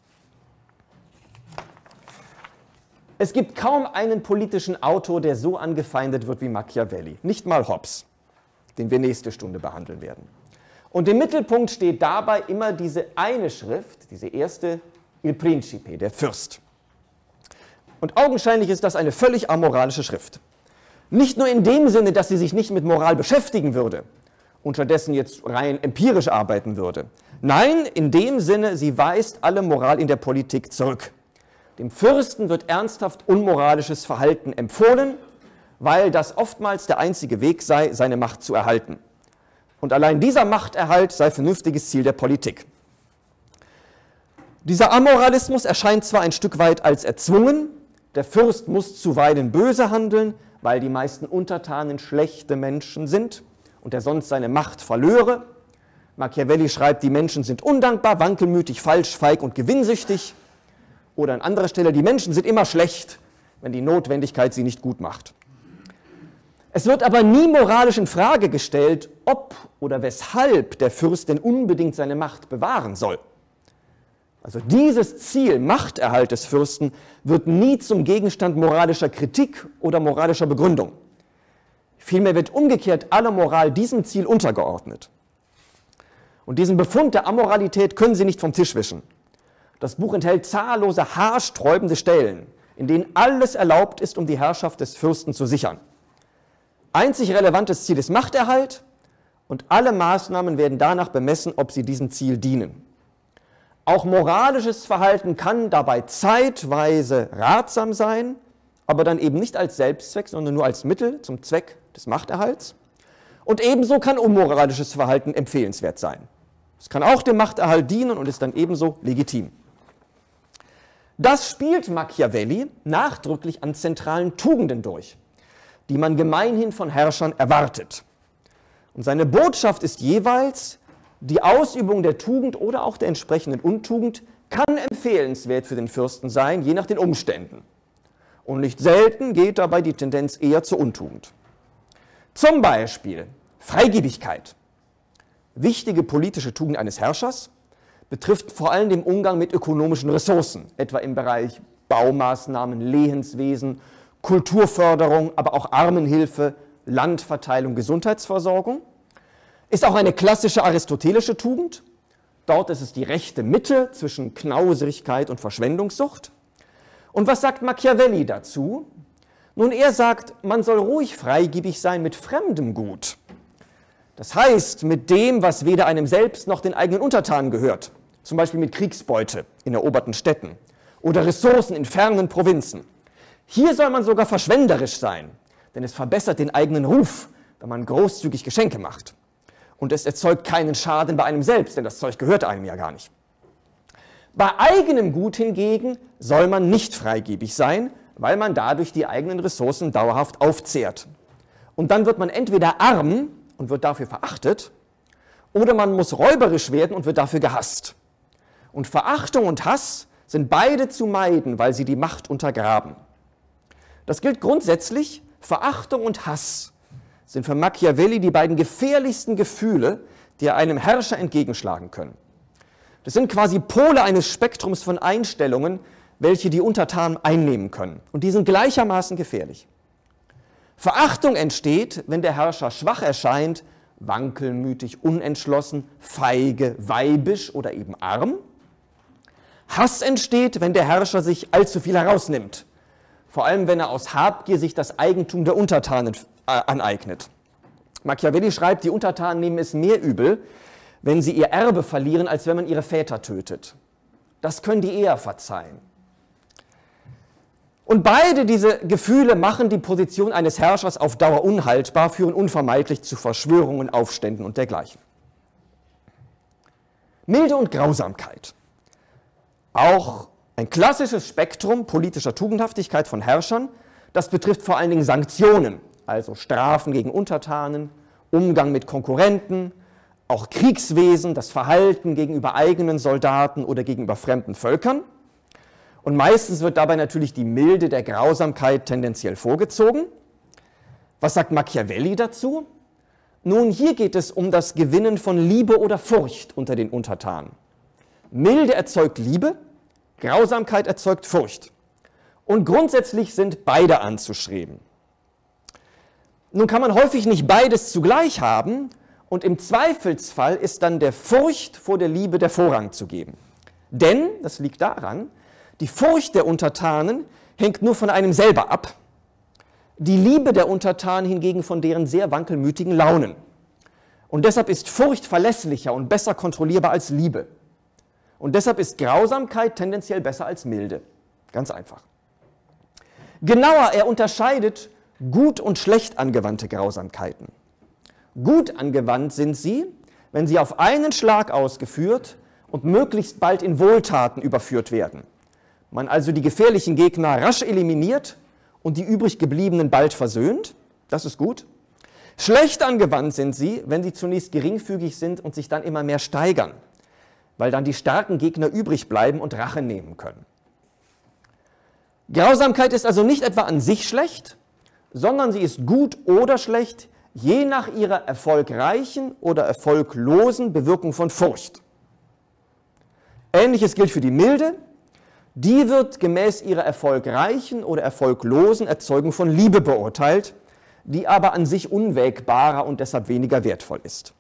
A: Es gibt kaum einen politischen Autor, der so angefeindet wird wie Machiavelli. Nicht mal Hobbes, den wir nächste Stunde behandeln werden. Und im Mittelpunkt steht dabei immer diese eine Schrift, diese erste, Il Principe, der Fürst. Und augenscheinlich ist das eine völlig amoralische Schrift. Nicht nur in dem Sinne, dass sie sich nicht mit Moral beschäftigen würde und stattdessen jetzt rein empirisch arbeiten würde. Nein, in dem Sinne, sie weist alle Moral in der Politik zurück. Dem Fürsten wird ernsthaft unmoralisches Verhalten empfohlen, weil das oftmals der einzige Weg sei, seine Macht zu erhalten. Und allein dieser Machterhalt sei vernünftiges Ziel der Politik. Dieser Amoralismus erscheint zwar ein Stück weit als erzwungen, der Fürst muss zuweilen böse handeln, weil die meisten Untertanen schlechte Menschen sind und er sonst seine Macht verlöre. Machiavelli schreibt, die Menschen sind undankbar, wankelmütig, falsch, feig und gewinnsüchtig. Oder an anderer Stelle, die Menschen sind immer schlecht, wenn die Notwendigkeit sie nicht gut macht. Es wird aber nie moralisch in Frage gestellt, ob oder weshalb der Fürst denn unbedingt seine Macht bewahren soll. Also dieses Ziel, Machterhalt des Fürsten, wird nie zum Gegenstand moralischer Kritik oder moralischer Begründung. Vielmehr wird umgekehrt alle Moral diesem Ziel untergeordnet. Und diesen Befund der Amoralität können Sie nicht vom Tisch wischen. Das Buch enthält zahllose haarsträubende Stellen, in denen alles erlaubt ist, um die Herrschaft des Fürsten zu sichern. Einzig relevantes Ziel ist Machterhalt und alle Maßnahmen werden danach bemessen, ob sie diesem Ziel dienen. Auch moralisches Verhalten kann dabei zeitweise ratsam sein, aber dann eben nicht als Selbstzweck, sondern nur als Mittel zum Zweck des Machterhalts. Und ebenso kann unmoralisches Verhalten empfehlenswert sein. Es kann auch dem Machterhalt dienen und ist dann ebenso legitim. Das spielt Machiavelli nachdrücklich an zentralen Tugenden durch, die man gemeinhin von Herrschern erwartet. Und seine Botschaft ist jeweils, die Ausübung der Tugend oder auch der entsprechenden Untugend kann empfehlenswert für den Fürsten sein, je nach den Umständen. Und nicht selten geht dabei die Tendenz eher zur Untugend. Zum Beispiel Freigebigkeit. Wichtige politische Tugend eines Herrschers betrifft vor allem den Umgang mit ökonomischen Ressourcen, etwa im Bereich Baumaßnahmen, Lehenswesen, Kulturförderung, aber auch Armenhilfe, Landverteilung, Gesundheitsversorgung. Ist auch eine klassische aristotelische Tugend. Dort ist es die rechte Mitte zwischen Knauserigkeit und Verschwendungssucht. Und was sagt Machiavelli dazu? Nun, er sagt, man soll ruhig freigebig sein mit fremdem Gut. Das heißt, mit dem, was weder einem selbst noch den eigenen Untertanen gehört, zum Beispiel mit Kriegsbeute in eroberten Städten oder Ressourcen in fernen Provinzen. Hier soll man sogar verschwenderisch sein, denn es verbessert den eigenen Ruf, wenn man großzügig Geschenke macht. Und es erzeugt keinen Schaden bei einem selbst, denn das Zeug gehört einem ja gar nicht. Bei eigenem Gut hingegen soll man nicht freigebig sein, weil man dadurch die eigenen Ressourcen dauerhaft aufzehrt. Und dann wird man entweder arm und wird dafür verachtet, oder man muss räuberisch werden und wird dafür gehasst. Und Verachtung und Hass sind beide zu meiden, weil sie die Macht untergraben. Das gilt grundsätzlich, Verachtung und Hass sind für Machiavelli die beiden gefährlichsten Gefühle, die einem Herrscher entgegenschlagen können. Das sind quasi Pole eines Spektrums von Einstellungen, welche die Untertanen einnehmen können. Und die sind gleichermaßen gefährlich. Verachtung entsteht, wenn der Herrscher schwach erscheint, wankelmütig, unentschlossen, feige, weibisch oder eben arm. Hass entsteht, wenn der Herrscher sich allzu viel herausnimmt, vor allem wenn er aus Habgier sich das Eigentum der Untertanen aneignet. Machiavelli schreibt, die Untertanen nehmen es mehr übel, wenn sie ihr Erbe verlieren, als wenn man ihre Väter tötet. Das können die eher verzeihen. Und beide diese Gefühle machen die Position eines Herrschers auf Dauer unhaltbar, führen unvermeidlich zu Verschwörungen, Aufständen und dergleichen. Milde und Grausamkeit. Auch ein klassisches Spektrum politischer Tugendhaftigkeit von Herrschern, das betrifft vor allen Dingen Sanktionen, also Strafen gegen Untertanen, Umgang mit Konkurrenten, auch Kriegswesen, das Verhalten gegenüber eigenen Soldaten oder gegenüber fremden Völkern. Und meistens wird dabei natürlich die Milde der Grausamkeit tendenziell vorgezogen. Was sagt Machiavelli dazu? Nun, hier geht es um das Gewinnen von Liebe oder Furcht unter den Untertanen. Milde erzeugt Liebe, Grausamkeit erzeugt Furcht. Und grundsätzlich sind beide anzustreben. Nun kann man häufig nicht beides zugleich haben und im Zweifelsfall ist dann der Furcht vor der Liebe der Vorrang zu geben. Denn, das liegt daran, die Furcht der Untertanen hängt nur von einem selber ab, die Liebe der Untertanen hingegen von deren sehr wankelmütigen Launen. Und deshalb ist Furcht verlässlicher und besser kontrollierbar als Liebe. Und deshalb ist Grausamkeit tendenziell besser als Milde. Ganz einfach. Genauer, er unterscheidet gut und schlecht angewandte Grausamkeiten. Gut angewandt sind sie, wenn sie auf einen Schlag ausgeführt und möglichst bald in Wohltaten überführt werden. Man also die gefährlichen Gegner rasch eliminiert und die übrig gebliebenen bald versöhnt. Das ist gut. Schlecht angewandt sind sie, wenn sie zunächst geringfügig sind und sich dann immer mehr steigern, weil dann die starken Gegner übrig bleiben und Rache nehmen können. Grausamkeit ist also nicht etwa an sich schlecht, sondern sie ist gut oder schlecht, je nach ihrer erfolgreichen oder erfolglosen Bewirkung von Furcht. Ähnliches gilt für die Milde. Die wird gemäß ihrer erfolgreichen oder erfolglosen Erzeugung von Liebe beurteilt, die aber an sich unwägbarer und deshalb weniger wertvoll ist.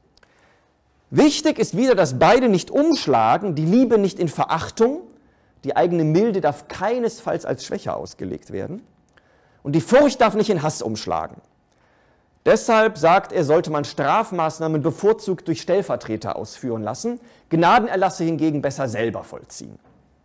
A: Wichtig ist wieder, dass beide nicht umschlagen, die Liebe nicht in Verachtung, die eigene Milde darf keinesfalls als Schwäche ausgelegt werden und die Furcht darf nicht in Hass umschlagen. Deshalb sagt er, sollte man Strafmaßnahmen bevorzugt durch Stellvertreter ausführen lassen, Gnadenerlasse hingegen besser selber vollziehen.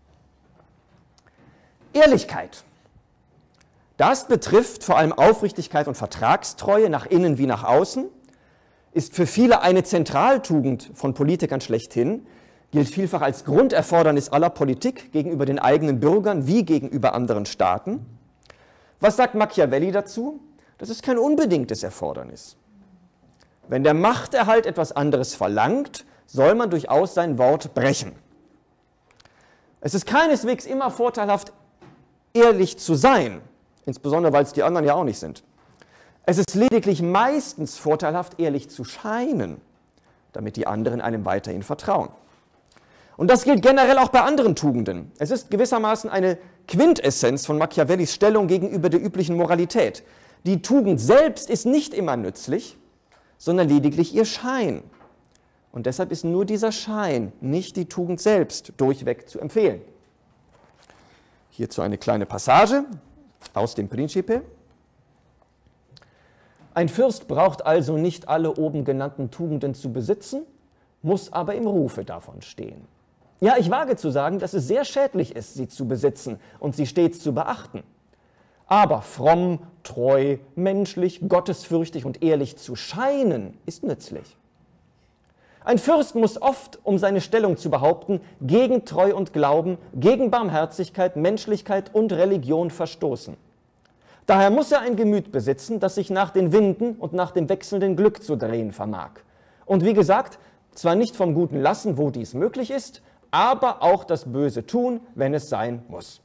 A: Ehrlichkeit. Das betrifft vor allem Aufrichtigkeit und Vertragstreue nach innen wie nach außen, ist für viele eine Zentraltugend von Politikern schlechthin, gilt vielfach als Grunderfordernis aller Politik gegenüber den eigenen Bürgern wie gegenüber anderen Staaten. Was sagt Machiavelli dazu? Das ist kein unbedingtes Erfordernis. Wenn der Machterhalt etwas anderes verlangt, soll man durchaus sein Wort brechen. Es ist keineswegs immer vorteilhaft, ehrlich zu sein, insbesondere weil es die anderen ja auch nicht sind. Es ist lediglich meistens vorteilhaft, ehrlich zu scheinen, damit die anderen einem weiterhin vertrauen. Und das gilt generell auch bei anderen Tugenden. Es ist gewissermaßen eine Quintessenz von Machiavellis Stellung gegenüber der üblichen Moralität. Die Tugend selbst ist nicht immer nützlich, sondern lediglich ihr Schein. Und deshalb ist nur dieser Schein, nicht die Tugend selbst, durchweg zu empfehlen. Hierzu eine kleine Passage aus dem Principe. Ein Fürst braucht also nicht alle oben genannten Tugenden zu besitzen, muss aber im Rufe davon stehen. Ja, ich wage zu sagen, dass es sehr schädlich ist, sie zu besitzen und sie stets zu beachten. Aber fromm, treu, menschlich, gottesfürchtig und ehrlich zu scheinen, ist nützlich. Ein Fürst muss oft, um seine Stellung zu behaupten, gegen Treu und Glauben, gegen Barmherzigkeit, Menschlichkeit und Religion verstoßen. Daher muss er ein Gemüt besitzen, das sich nach den Winden und nach dem wechselnden Glück zu drehen vermag. Und wie gesagt, zwar nicht vom Guten lassen, wo dies möglich ist, aber auch das Böse tun, wenn es sein muss.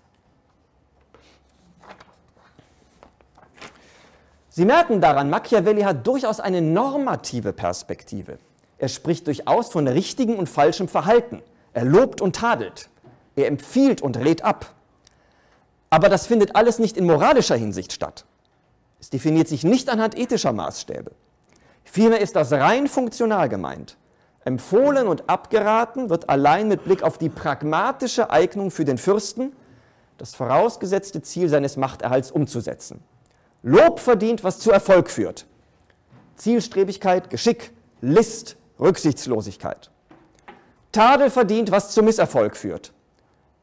A: Sie merken daran, Machiavelli hat durchaus eine normative Perspektive. Er spricht durchaus von richtigem und falschem Verhalten. Er lobt und tadelt. Er empfiehlt und rät ab. Aber das findet alles nicht in moralischer Hinsicht statt. Es definiert sich nicht anhand ethischer Maßstäbe. Vielmehr ist das rein funktional gemeint. Empfohlen und abgeraten wird allein mit Blick auf die pragmatische Eignung für den Fürsten, das vorausgesetzte Ziel seines Machterhalts umzusetzen. Lob verdient, was zu Erfolg führt. Zielstrebigkeit, Geschick, List, Rücksichtslosigkeit. Tadel verdient, was zu Misserfolg führt.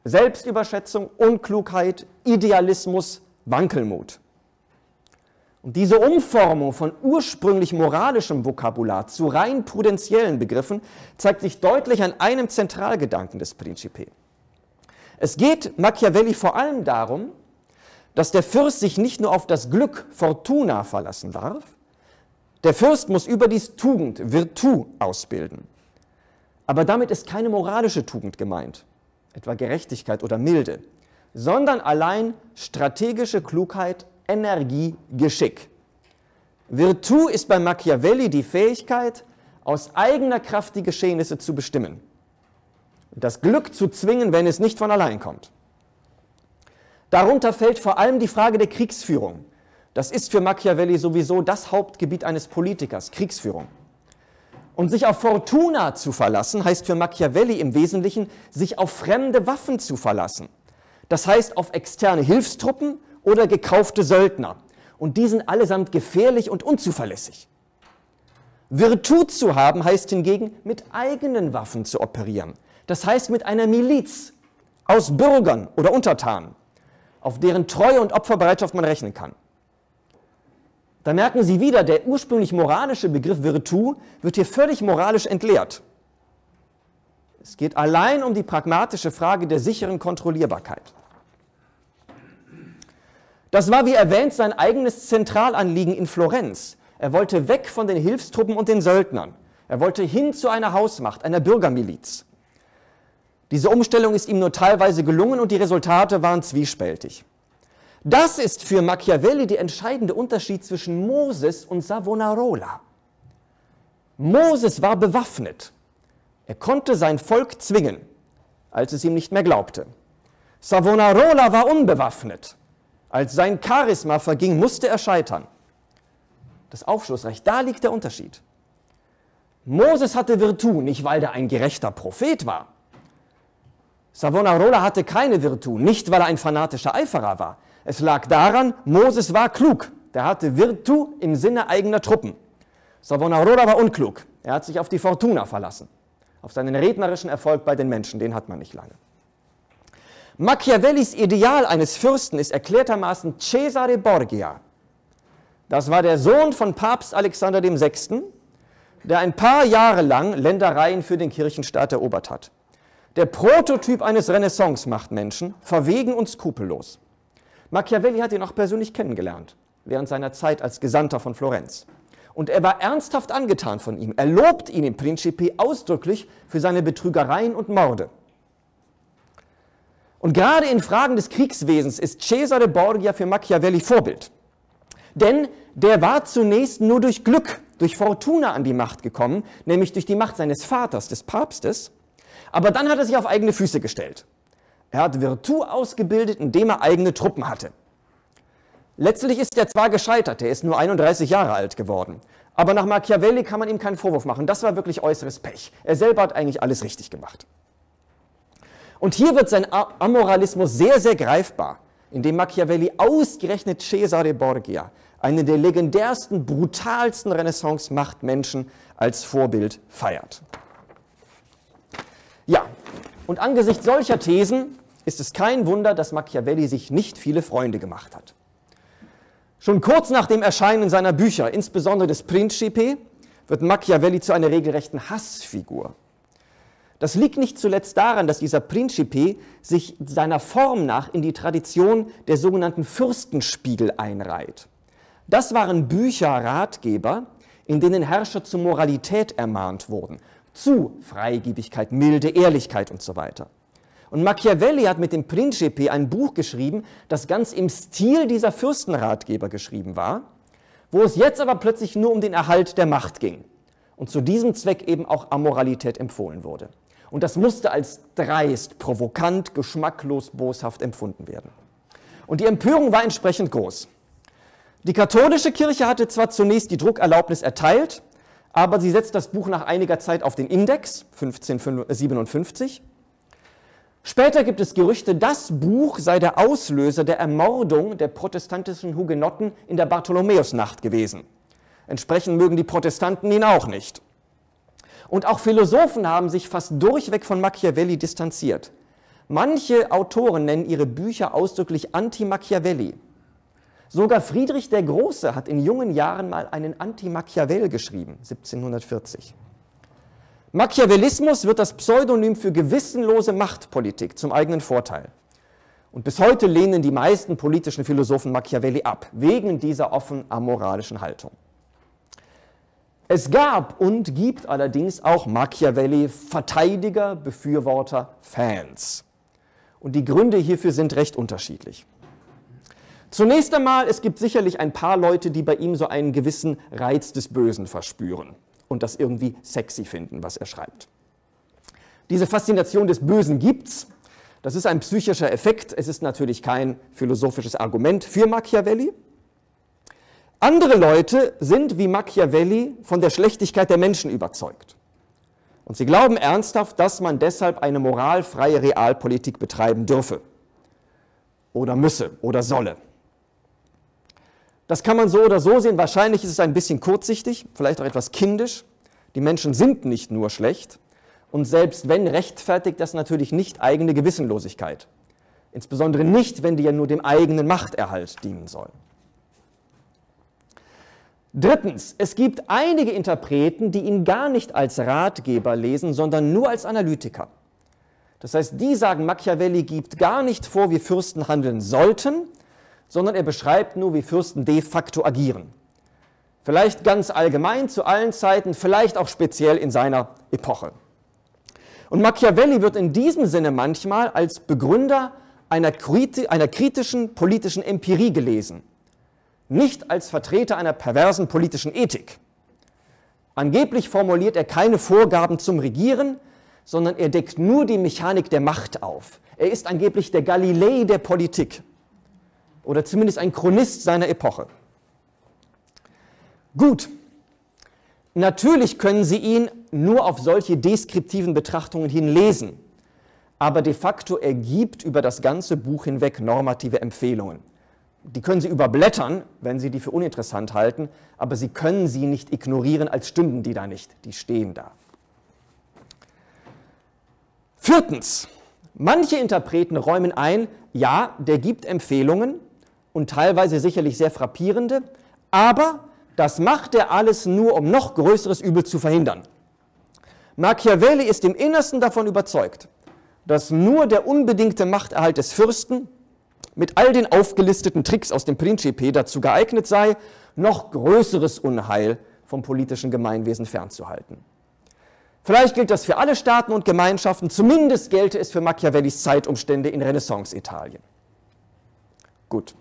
A: Selbstüberschätzung, Unklugheit, Idealismus, Wankelmut. Und diese Umformung von ursprünglich moralischem Vokabular zu rein prudentiellen Begriffen zeigt sich deutlich an einem Zentralgedanken des Principe. Es geht Machiavelli vor allem darum, dass der Fürst sich nicht nur auf das Glück, Fortuna, verlassen darf, der Fürst muss überdies Tugend, Virtu ausbilden. Aber damit ist keine moralische Tugend gemeint, etwa Gerechtigkeit oder Milde, sondern allein strategische Klugheit, Energie, Geschick. Virtu ist bei Machiavelli die Fähigkeit, aus eigener Kraft die Geschehnisse zu bestimmen. Das Glück zu zwingen, wenn es nicht von allein kommt. Darunter fällt vor allem die Frage der Kriegsführung. Das ist für Machiavelli sowieso das Hauptgebiet eines Politikers, Kriegsführung. Und sich auf Fortuna zu verlassen, heißt für Machiavelli im Wesentlichen, sich auf fremde Waffen zu verlassen. Das heißt auf externe Hilfstruppen oder gekaufte Söldner. Und die sind allesamt gefährlich und unzuverlässig. Virtu zu haben, heißt hingegen, mit eigenen Waffen zu operieren. Das heißt mit einer Miliz aus Bürgern oder Untertanen, auf deren Treue und Opferbereitschaft man rechnen kann. Da merken Sie wieder, der ursprünglich moralische Begriff Virtu wird hier völlig moralisch entleert. Es geht allein um die pragmatische Frage der sicheren Kontrollierbarkeit. Das war, wie erwähnt, sein eigenes Zentralanliegen in Florenz. Er wollte weg von den Hilfstruppen und den Söldnern. Er wollte hin zu einer Hausmacht, einer Bürgermiliz. Diese Umstellung ist ihm nur teilweise gelungen und die Resultate waren zwiespältig. Das ist für Machiavelli der entscheidende Unterschied zwischen Moses und Savonarola. Moses war bewaffnet. Er konnte sein Volk zwingen, als es ihm nicht mehr glaubte. Savonarola war unbewaffnet. Als sein Charisma verging, musste er scheitern. Das Aufschlussrecht, da liegt der Unterschied. Moses hatte Virtu, nicht weil er ein gerechter Prophet war. Savonarola hatte keine Virtu, nicht weil er ein fanatischer Eiferer war. Es lag daran, Moses war klug. Der hatte Virtu im Sinne eigener Truppen. Savonarola war unklug. Er hat sich auf die Fortuna verlassen. Auf seinen rednerischen Erfolg bei den Menschen, den hat man nicht lange. Machiavellis Ideal eines Fürsten ist erklärtermaßen Cesare Borgia. Das war der Sohn von Papst Alexander der Sechste., der ein paar Jahre lang Ländereien für den Kirchenstaat erobert hat. Der Prototyp eines Renaissance-Machtmenschen, verwegen und skrupellos. Machiavelli hat ihn auch persönlich kennengelernt, während seiner Zeit als Gesandter von Florenz. Und er war ernsthaft angetan von ihm. Er lobt ihn im Principe ausdrücklich für seine Betrügereien und Morde. Und gerade in Fragen des Kriegswesens ist Cesare Borgia für Machiavelli Vorbild. Denn der war zunächst nur durch Glück, durch Fortuna an die Macht gekommen, nämlich durch die Macht seines Vaters, des Papstes. Aber dann hat er sich auf eigene Füße gestellt. Er hat Virtu ausgebildet, indem er eigene Truppen hatte. Letztlich ist er zwar gescheitert, er ist nur einunddreißig Jahre alt geworden, aber nach Machiavelli kann man ihm keinen Vorwurf machen. Das war wirklich äußeres Pech. Er selber hat eigentlich alles richtig gemacht. Und hier wird sein Amoralismus sehr, sehr greifbar, indem Machiavelli ausgerechnet Cesare Borgia, einen der legendärsten, brutalsten Renaissance-Machtmenschen, als Vorbild feiert. Ja, und angesichts solcher Thesen ist es kein Wunder, dass Machiavelli sich nicht viele Freunde gemacht hat. Schon kurz nach dem Erscheinen seiner Bücher, insbesondere des Principe, wird Machiavelli zu einer regelrechten Hassfigur. Das liegt nicht zuletzt daran, dass dieser Principe sich seiner Form nach in die Tradition der sogenannten Fürstenspiegel einreiht. Das waren Bücher, Ratgeber, in denen Herrscher zur Moralität ermahnt wurden, zu Freigebigkeit, Milde, Ehrlichkeit und so weiter. Und Machiavelli hat mit dem Principe ein Buch geschrieben, das ganz im Stil dieser Fürstenratgeber geschrieben war, wo es jetzt aber plötzlich nur um den Erhalt der Macht ging und zu diesem Zweck eben auch Amoralität empfohlen wurde. Und das musste als dreist, provokant, geschmacklos, boshaft empfunden werden. Und die Empörung war entsprechend groß. Die katholische Kirche hatte zwar zunächst die Druckerlaubnis erteilt, aber sie setzt das Buch nach einiger Zeit auf den Index, fünfzehnhundertsiebenundfünfzig. Später gibt es Gerüchte, das Buch sei der Auslöser der Ermordung der protestantischen Hugenotten in der Bartholomäusnacht gewesen. Entsprechend mögen die Protestanten ihn auch nicht. Und auch Philosophen haben sich fast durchweg von Machiavelli distanziert. Manche Autoren nennen ihre Bücher ausdrücklich Anti-Machiavelli. Sogar Friedrich der Große hat in jungen Jahren mal einen Anti-Machiavel geschrieben, siebzehnhundertvierzig. Machiavellismus wird das Pseudonym für gewissenlose Machtpolitik zum eigenen Vorteil. Und bis heute lehnen die meisten politischen Philosophen Machiavelli ab, wegen dieser offen amoralischen Haltung. Es gab und gibt allerdings auch Machiavelli-Verteidiger, Befürworter, Fans. Und die Gründe hierfür sind recht unterschiedlich. Zunächst einmal, es gibt sicherlich ein paar Leute, die bei ihm so einen gewissen Reiz des Bösen verspüren und das irgendwie sexy finden, was er schreibt. Diese Faszination des Bösen gibt's. Das ist ein psychischer Effekt. Es ist natürlich kein philosophisches Argument für Machiavelli. Andere Leute sind wie Machiavelli von der Schlechtigkeit der Menschen überzeugt. Und sie glauben ernsthaft, dass man deshalb eine moralfreie Realpolitik betreiben dürfe oder müsse oder solle. Das kann man so oder so sehen. Wahrscheinlich ist es ein bisschen kurzsichtig, vielleicht auch etwas kindisch. Die Menschen sind nicht nur schlecht. Und selbst wenn, rechtfertigt das natürlich nicht eigene Gewissenlosigkeit. Insbesondere nicht, wenn die ja nur dem eigenen Machterhalt dienen soll. Drittens, es gibt einige Interpreten, die ihn gar nicht als Ratgeber lesen, sondern nur als Analytiker. Das heißt, die sagen, Machiavelli gibt gar nicht vor, wie Fürsten handeln sollten, sondern er beschreibt nur, wie Fürsten de facto agieren. Vielleicht ganz allgemein zu allen Zeiten, vielleicht auch speziell in seiner Epoche. Und Machiavelli wird in diesem Sinne manchmal als Begründer einer, kriti- einer kritischen politischen Empirie gelesen, nicht als Vertreter einer perversen politischen Ethik. Angeblich formuliert er keine Vorgaben zum Regieren, sondern er deckt nur die Mechanik der Macht auf. Er ist angeblich der Galilei der Politik oder zumindest ein Chronist seiner Epoche. Gut. Natürlich können Sie ihn nur auf solche deskriptiven Betrachtungen hin lesen, aber de facto er gibt über das ganze Buch hinweg normative Empfehlungen. Die können Sie überblättern, wenn Sie die für uninteressant halten, aber Sie können sie nicht ignorieren, als stünden die da nicht. Die stehen da. Viertens. Manche Interpreten räumen ein, ja, der gibt Empfehlungen und teilweise sicherlich sehr frappierende, aber das macht er alles nur, um noch größeres Übel zu verhindern. Machiavelli ist im Innersten davon überzeugt, dass nur der unbedingte Machterhalt des Fürsten mit all den aufgelisteten Tricks aus dem Principe dazu geeignet sei, noch größeres Unheil vom politischen Gemeinwesen fernzuhalten. Vielleicht gilt das für alle Staaten und Gemeinschaften, zumindest gelte es für Machiavellis Zeitumstände in Renaissance-Italien. Gut.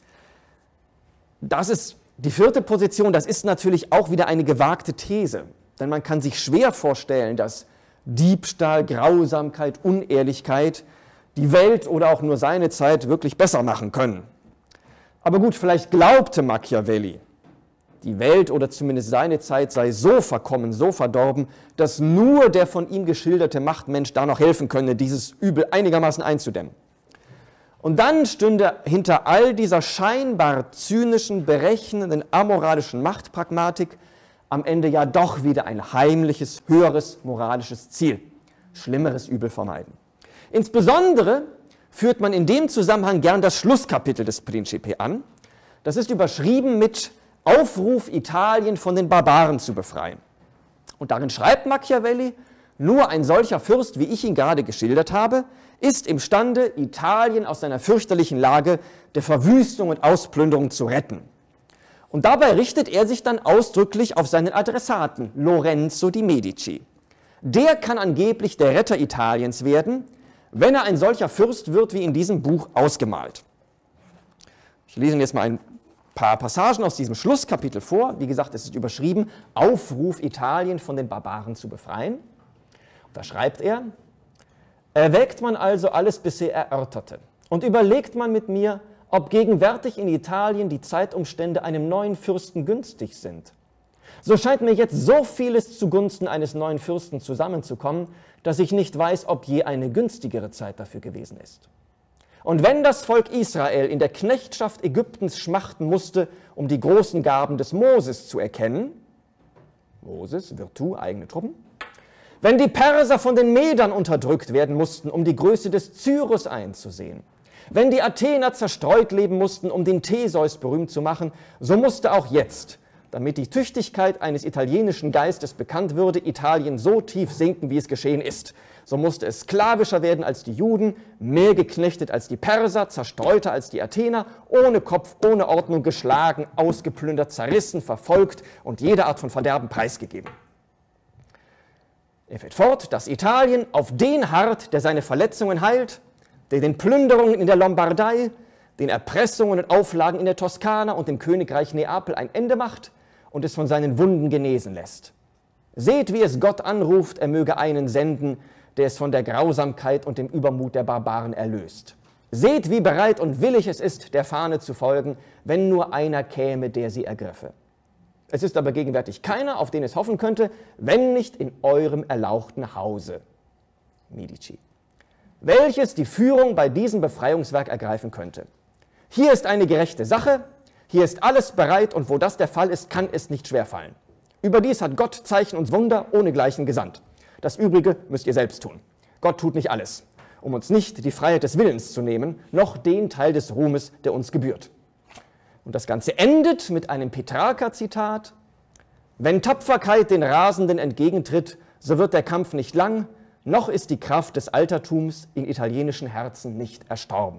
A: Das ist die vierte Position, das ist natürlich auch wieder eine gewagte These, denn man kann sich schwer vorstellen, dass Diebstahl, Grausamkeit, Unehrlichkeit die Welt oder auch nur seine Zeit wirklich besser machen können. Aber gut, vielleicht glaubte Machiavelli, die Welt oder zumindest seine Zeit sei so verkommen, so verdorben, dass nur der von ihm geschilderte Machtmensch da noch helfen könne, dieses Übel einigermaßen einzudämmen. Und dann stünde hinter all dieser scheinbar zynischen, berechnenden, amoralischen Machtpragmatik am Ende ja doch wieder ein heimliches, höheres moralisches Ziel. Schlimmeres Übel vermeiden. Insbesondere führt man in dem Zusammenhang gern das Schlusskapitel des Principe an. Das ist überschrieben mit Aufruf, Italien von den Barbaren zu befreien. Und darin schreibt Machiavelli, nur ein solcher Fürst, wie ich ihn gerade geschildert habe, ist imstande, Italien aus seiner fürchterlichen Lage der Verwüstung und Ausplünderung zu retten. Und dabei richtet er sich dann ausdrücklich auf seinen Adressaten, Lorenzo di Medici. Der kann angeblich der Retter Italiens werden, wenn er ein solcher Fürst wird, wie in diesem Buch ausgemalt. Ich lese Ihnen jetzt mal ein paar Passagen aus diesem Schlusskapitel vor. Wie gesagt, es ist überschrieben, Aufruf, Italien von den Barbaren zu befreien. Und da schreibt er, erwägt man also alles bisher Erörterte und überlegt man mit mir, ob gegenwärtig in Italien die Zeitumstände einem neuen Fürsten günstig sind. So scheint mir jetzt so vieles zugunsten eines neuen Fürsten zusammenzukommen, dass ich nicht weiß, ob je eine günstigere Zeit dafür gewesen ist. Und wenn das Volk Israel in der Knechtschaft Ägyptens schmachten musste, um die großen Gaben des Moses zu erkennen, Moses, Virtu, eigene Truppen, wenn die Perser von den Medern unterdrückt werden mussten, um die Größe des Cyrus einzusehen, wenn die Athener zerstreut leben mussten, um den Theseus berühmt zu machen, so musste auch jetzt, damit die Tüchtigkeit eines italienischen Geistes bekannt würde, Italien so tief sinken, wie es geschehen ist. So musste es sklavischer werden als die Juden, mehr geknechtet als die Perser, zerstreuter als die Athener, ohne Kopf, ohne Ordnung, geschlagen, ausgeplündert, zerrissen, verfolgt und jede Art von Verderben preisgegeben. Er fährt fort, dass Italien auf den harrt, der seine Verletzungen heilt, der den Plünderungen in der Lombardei, den Erpressungen und Auflagen in der Toskana und dem Königreich Neapel ein Ende macht und es von seinen Wunden genesen lässt. Seht, wie es Gott anruft, er möge einen senden, der es von der Grausamkeit und dem Übermut der Barbaren erlöst. Seht, wie bereit und willig es ist, der Fahne zu folgen, wenn nur einer käme, der sie ergriffe. Es ist aber gegenwärtig keiner, auf den es hoffen könnte, wenn nicht in eurem erlauchten Hause, Medici, welches die Führung bei diesem Befreiungswerk ergreifen könnte. Hier ist eine gerechte Sache, hier ist alles bereit und wo das der Fall ist, kann es nicht schwerfallen. Überdies hat Gott Zeichen und Wunder ohnegleichen gesandt. Das Übrige müsst ihr selbst tun. Gott tut nicht alles, um uns nicht die Freiheit des Willens zu nehmen, noch den Teil des Ruhmes, der uns gebührt. Und das Ganze endet mit einem Petrarca-Zitat: Wenn Tapferkeit den Rasenden entgegentritt, so wird der Kampf nicht lang, noch ist die Kraft des Altertums in italienischen Herzen nicht erstorben.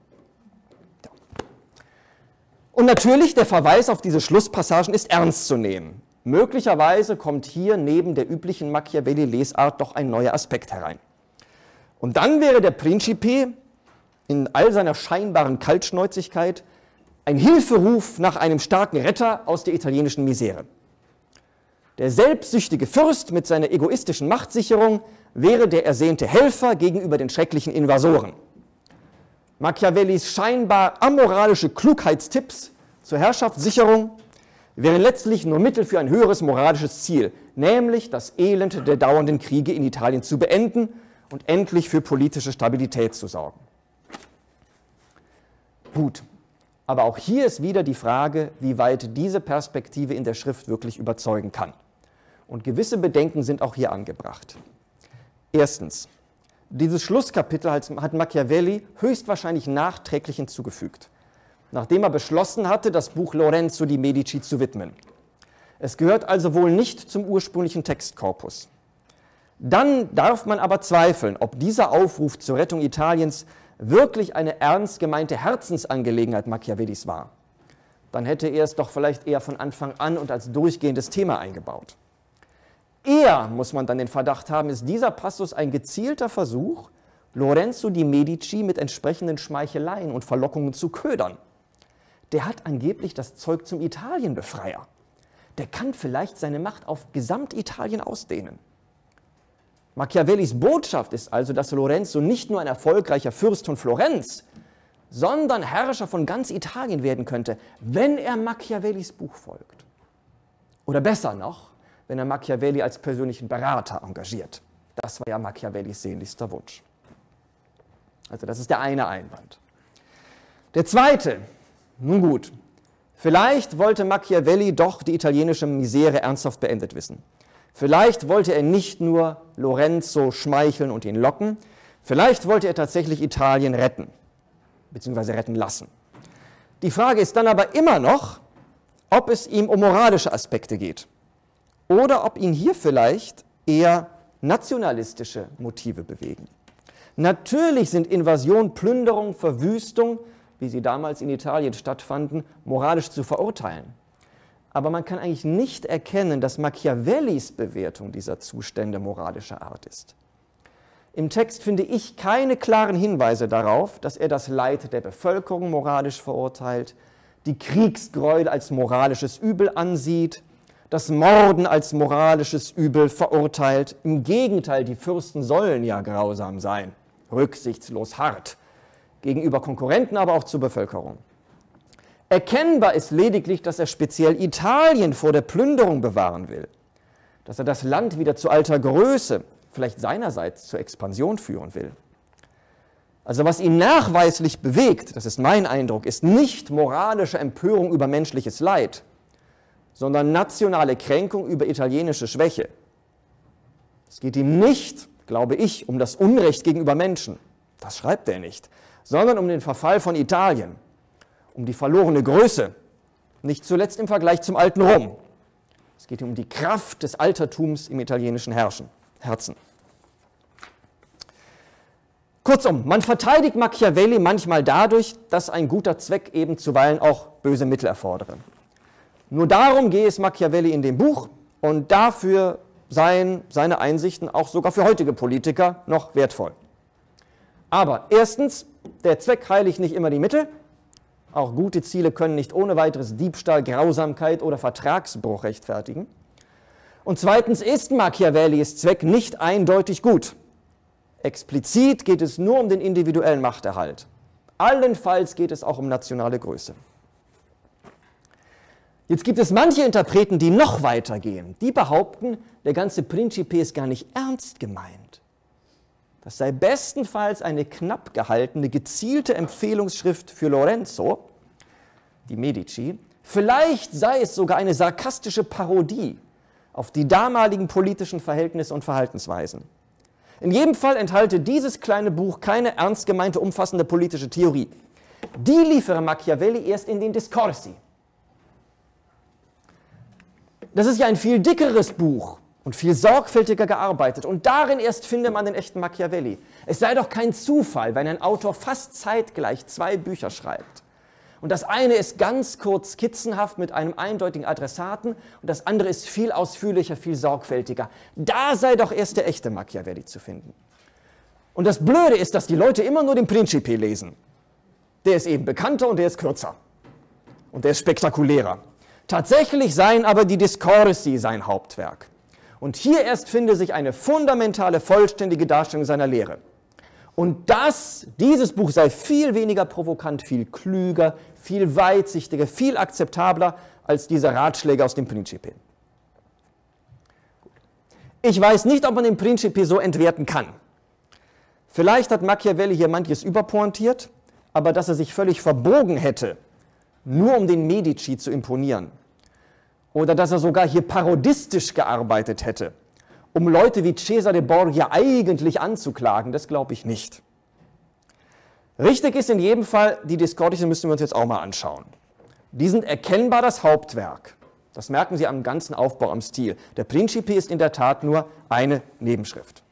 A: Und natürlich, der Verweis auf diese Schlusspassagen ist ernst zu nehmen. Möglicherweise kommt hier neben der üblichen Machiavelli-Lesart doch ein neuer Aspekt herein. Und dann wäre der Principe in all seiner scheinbaren Kaltschnäuzigkeit ein Hilferuf nach einem starken Retter aus der italienischen Misere. Der selbstsüchtige Fürst mit seiner egoistischen Machtsicherung wäre der ersehnte Helfer gegenüber den schrecklichen Invasoren. Machiavellis scheinbar amoralische Klugheitstipps zur Herrschaftssicherung wären letztlich nur Mittel für ein höheres moralisches Ziel, nämlich das Elend der dauernden Kriege in Italien zu beenden und endlich für politische Stabilität zu sorgen. Gut, aber auch hier ist wieder die Frage, wie weit diese Perspektive in der Schrift wirklich überzeugen kann. Und gewisse Bedenken sind auch hier angebracht. Erstens, dieses Schlusskapitel hat Machiavelli höchstwahrscheinlich nachträglich hinzugefügt, nachdem er beschlossen hatte, das Buch Lorenzo di Medici zu widmen. Es gehört also wohl nicht zum ursprünglichen Textkorpus. Dann darf man aber zweifeln, ob dieser Aufruf zur Rettung Italiens wirklich eine ernst gemeinte Herzensangelegenheit Machiavellis war. Dann hätte er es doch vielleicht eher von Anfang an und als durchgehendes Thema eingebaut. Eher, muss man dann den Verdacht haben, ist dieser Passus ein gezielter Versuch, Lorenzo di Medici mit entsprechenden Schmeicheleien und Verlockungen zu ködern. Der hat angeblich das Zeug zum Italienbefreier. Der kann vielleicht seine Macht auf Gesamtitalien ausdehnen. Machiavellis Botschaft ist also, dass Lorenzo nicht nur ein erfolgreicher Fürst von Florenz, sondern Herrscher von ganz Italien werden könnte, wenn er Machiavellis Buch folgt. Oder besser noch, wenn er Machiavelli als persönlichen Berater engagiert. Das war ja Machiavellis sehnlichster Wunsch. Also das ist der eine Einwand. Der zweite, nun gut, vielleicht wollte Machiavelli doch die italienische Misere ernsthaft beendet wissen. Vielleicht wollte er nicht nur Lorenzo schmeicheln und ihn locken, vielleicht wollte er tatsächlich Italien retten, beziehungsweise retten lassen. Die Frage ist dann aber immer noch, ob es ihm um moralische Aspekte geht oder ob ihn hier vielleicht eher nationalistische Motive bewegen. Natürlich sind Invasion, Plünderung, Verwüstung, wie sie damals in Italien stattfanden, moralisch zu verurteilen. Aber man kann eigentlich nicht erkennen, dass Machiavellis Bewertung dieser Zustände moralischer Art ist. Im Text finde ich keine klaren Hinweise darauf, dass er das Leid der Bevölkerung moralisch verurteilt, die Kriegsgräuel als moralisches Übel ansieht, das Morden als moralisches Übel verurteilt. Im Gegenteil, die Fürsten sollen ja grausam sein, rücksichtslos hart, gegenüber Konkurrenten, aber auch zur Bevölkerung. Erkennbar ist lediglich, dass er speziell Italien vor der Plünderung bewahren will, dass er das Land wieder zu alter Größe, vielleicht seinerseits zur Expansion führen will. Also was ihn nachweislich bewegt, das ist mein Eindruck, ist nicht moralische Empörung über menschliches Leid, sondern nationale Kränkung über italienische Schwäche. Es geht ihm nicht, glaube ich, um das Unrecht gegenüber Menschen, das schreibt er nicht, sondern um den Verfall von Italien, um die verlorene Größe, nicht zuletzt im Vergleich zum alten Rom. Es geht ihm um die Kraft des Altertums im italienischen Herrschen, Herzen. Kurzum, man verteidigt Machiavelli manchmal dadurch, dass ein guter Zweck eben zuweilen auch böse Mittel erfordere. Nur darum gehe es Machiavelli in dem Buch und dafür seien seine Einsichten auch sogar für heutige Politiker noch wertvoll. Aber erstens, der Zweck heiligt nicht immer die Mittel. Auch gute Ziele können nicht ohne weiteres Diebstahl, Grausamkeit oder Vertragsbruch rechtfertigen. Und zweitens ist Machiavellis Zweck nicht eindeutig gut. Explizit geht es nur um den individuellen Machterhalt. Allenfalls geht es auch um nationale Größe. Jetzt gibt es manche Interpreten, die noch weiter gehen. Die behaupten, der ganze Principe ist gar nicht ernst gemeint. Das sei bestenfalls eine knapp gehaltene, gezielte Empfehlungsschrift für Lorenzo, die Medici. Vielleicht sei es sogar eine sarkastische Parodie auf die damaligen politischen Verhältnisse und Verhaltensweisen. In jedem Fall enthalte dieses kleine Buch keine ernst gemeinte, umfassende politische Theorie. Die liefere Machiavelli erst in den Discorsi. Das ist ja ein viel dickeres Buch und viel sorgfältiger gearbeitet. Und darin erst finde man den echten Machiavelli. Es sei doch kein Zufall, wenn ein Autor fast zeitgleich zwei Bücher schreibt. Und das eine ist ganz kurz skizzenhaft mit einem eindeutigen Adressaten und das andere ist viel ausführlicher, viel sorgfältiger. Da sei doch erst der echte Machiavelli zu finden. Und das Blöde ist, dass die Leute immer nur den Principe lesen. Der ist eben bekannter und der ist kürzer. Und der ist spektakulärer. Tatsächlich seien aber die Discorsi sein Hauptwerk. Und hier erst finde sich eine fundamentale, vollständige Darstellung seiner Lehre. Und das, dieses Buch sei viel weniger provokant, viel klüger, viel weitsichtiger, viel akzeptabler als diese Ratschläge aus dem Principe. Ich weiß nicht, ob man den Principe so entwerten kann. Vielleicht hat Machiavelli hier manches überpointiert, aber dass er sich völlig verbogen hätte, nur um den Medici zu imponieren, oder dass er sogar hier parodistisch gearbeitet hätte, um Leute wie Cesare Borgia eigentlich anzuklagen, das glaube ich nicht. Richtig ist in jedem Fall, die Discorsi müssen wir uns jetzt auch mal anschauen. Die sind erkennbar das Hauptwerk. Das merken Sie am ganzen Aufbau, am Stil. Der Principe ist in der Tat nur eine Nebenschrift.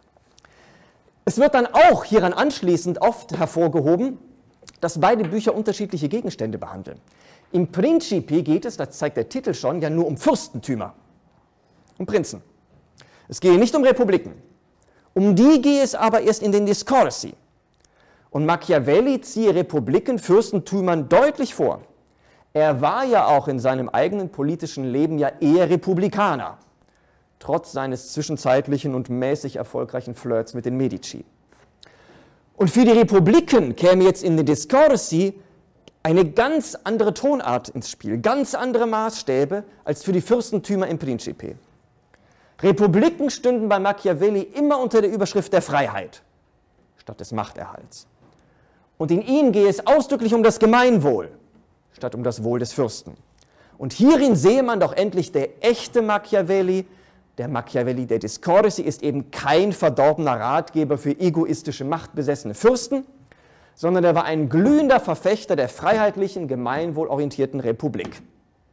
A: Es wird dann auch hieran anschließend oft hervorgehoben, dass beide Bücher unterschiedliche Gegenstände behandeln. Im Principe geht es, das zeigt der Titel schon, ja nur um Fürstentümer, um Prinzen. Es gehe nicht um Republiken. Um die gehe es aber erst in den Discorsi. Und Machiavelli ziehe Republiken, Fürstentümern deutlich vor. Er war ja auch in seinem eigenen politischen Leben ja eher Republikaner, trotz seines zwischenzeitlichen und mäßig erfolgreichen Flirts mit den Medici. Und für die Republiken käme jetzt in den Discorsi eine ganz andere Tonart ins Spiel, ganz andere Maßstäbe als für die Fürstentümer im Principe. Republiken stünden bei Machiavelli immer unter der Überschrift der Freiheit statt des Machterhalts. Und in ihnen gehe es ausdrücklich um das Gemeinwohl statt um das Wohl des Fürsten. Und hierin sehe man doch endlich der echte Machiavelli. Der Machiavelli der Discorsi ist eben kein verdorbener Ratgeber für egoistische, machtbesessene Fürsten, sondern er war ein glühender Verfechter der freiheitlichen, gemeinwohlorientierten Republik.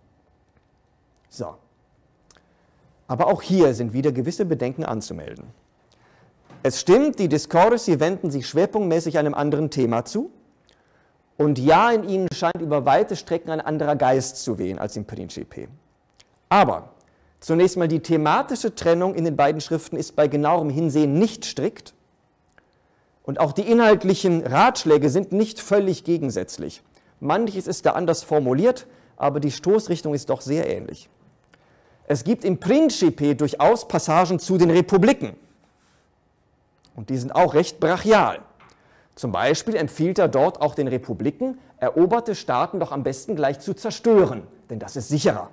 A: So. Aber auch hier sind wieder gewisse Bedenken anzumelden. Es stimmt, die Discorsi wenden sich schwerpunktmäßig einem anderen Thema zu. Und ja, in ihnen scheint über weite Strecken ein anderer Geist zu wehen als im Principe. Aber zunächst mal die thematische Trennung in den beiden Schriften ist bei genauerem Hinsehen nicht strikt. Und auch die inhaltlichen Ratschläge sind nicht völlig gegensätzlich. Manches ist da anders formuliert, aber die Stoßrichtung ist doch sehr ähnlich. Es gibt im Principe durchaus Passagen zu den Republiken. Und die sind auch recht brachial. Zum Beispiel empfiehlt er dort auch den Republiken, eroberte Staaten doch am besten gleich zu zerstören, denn das ist sicherer.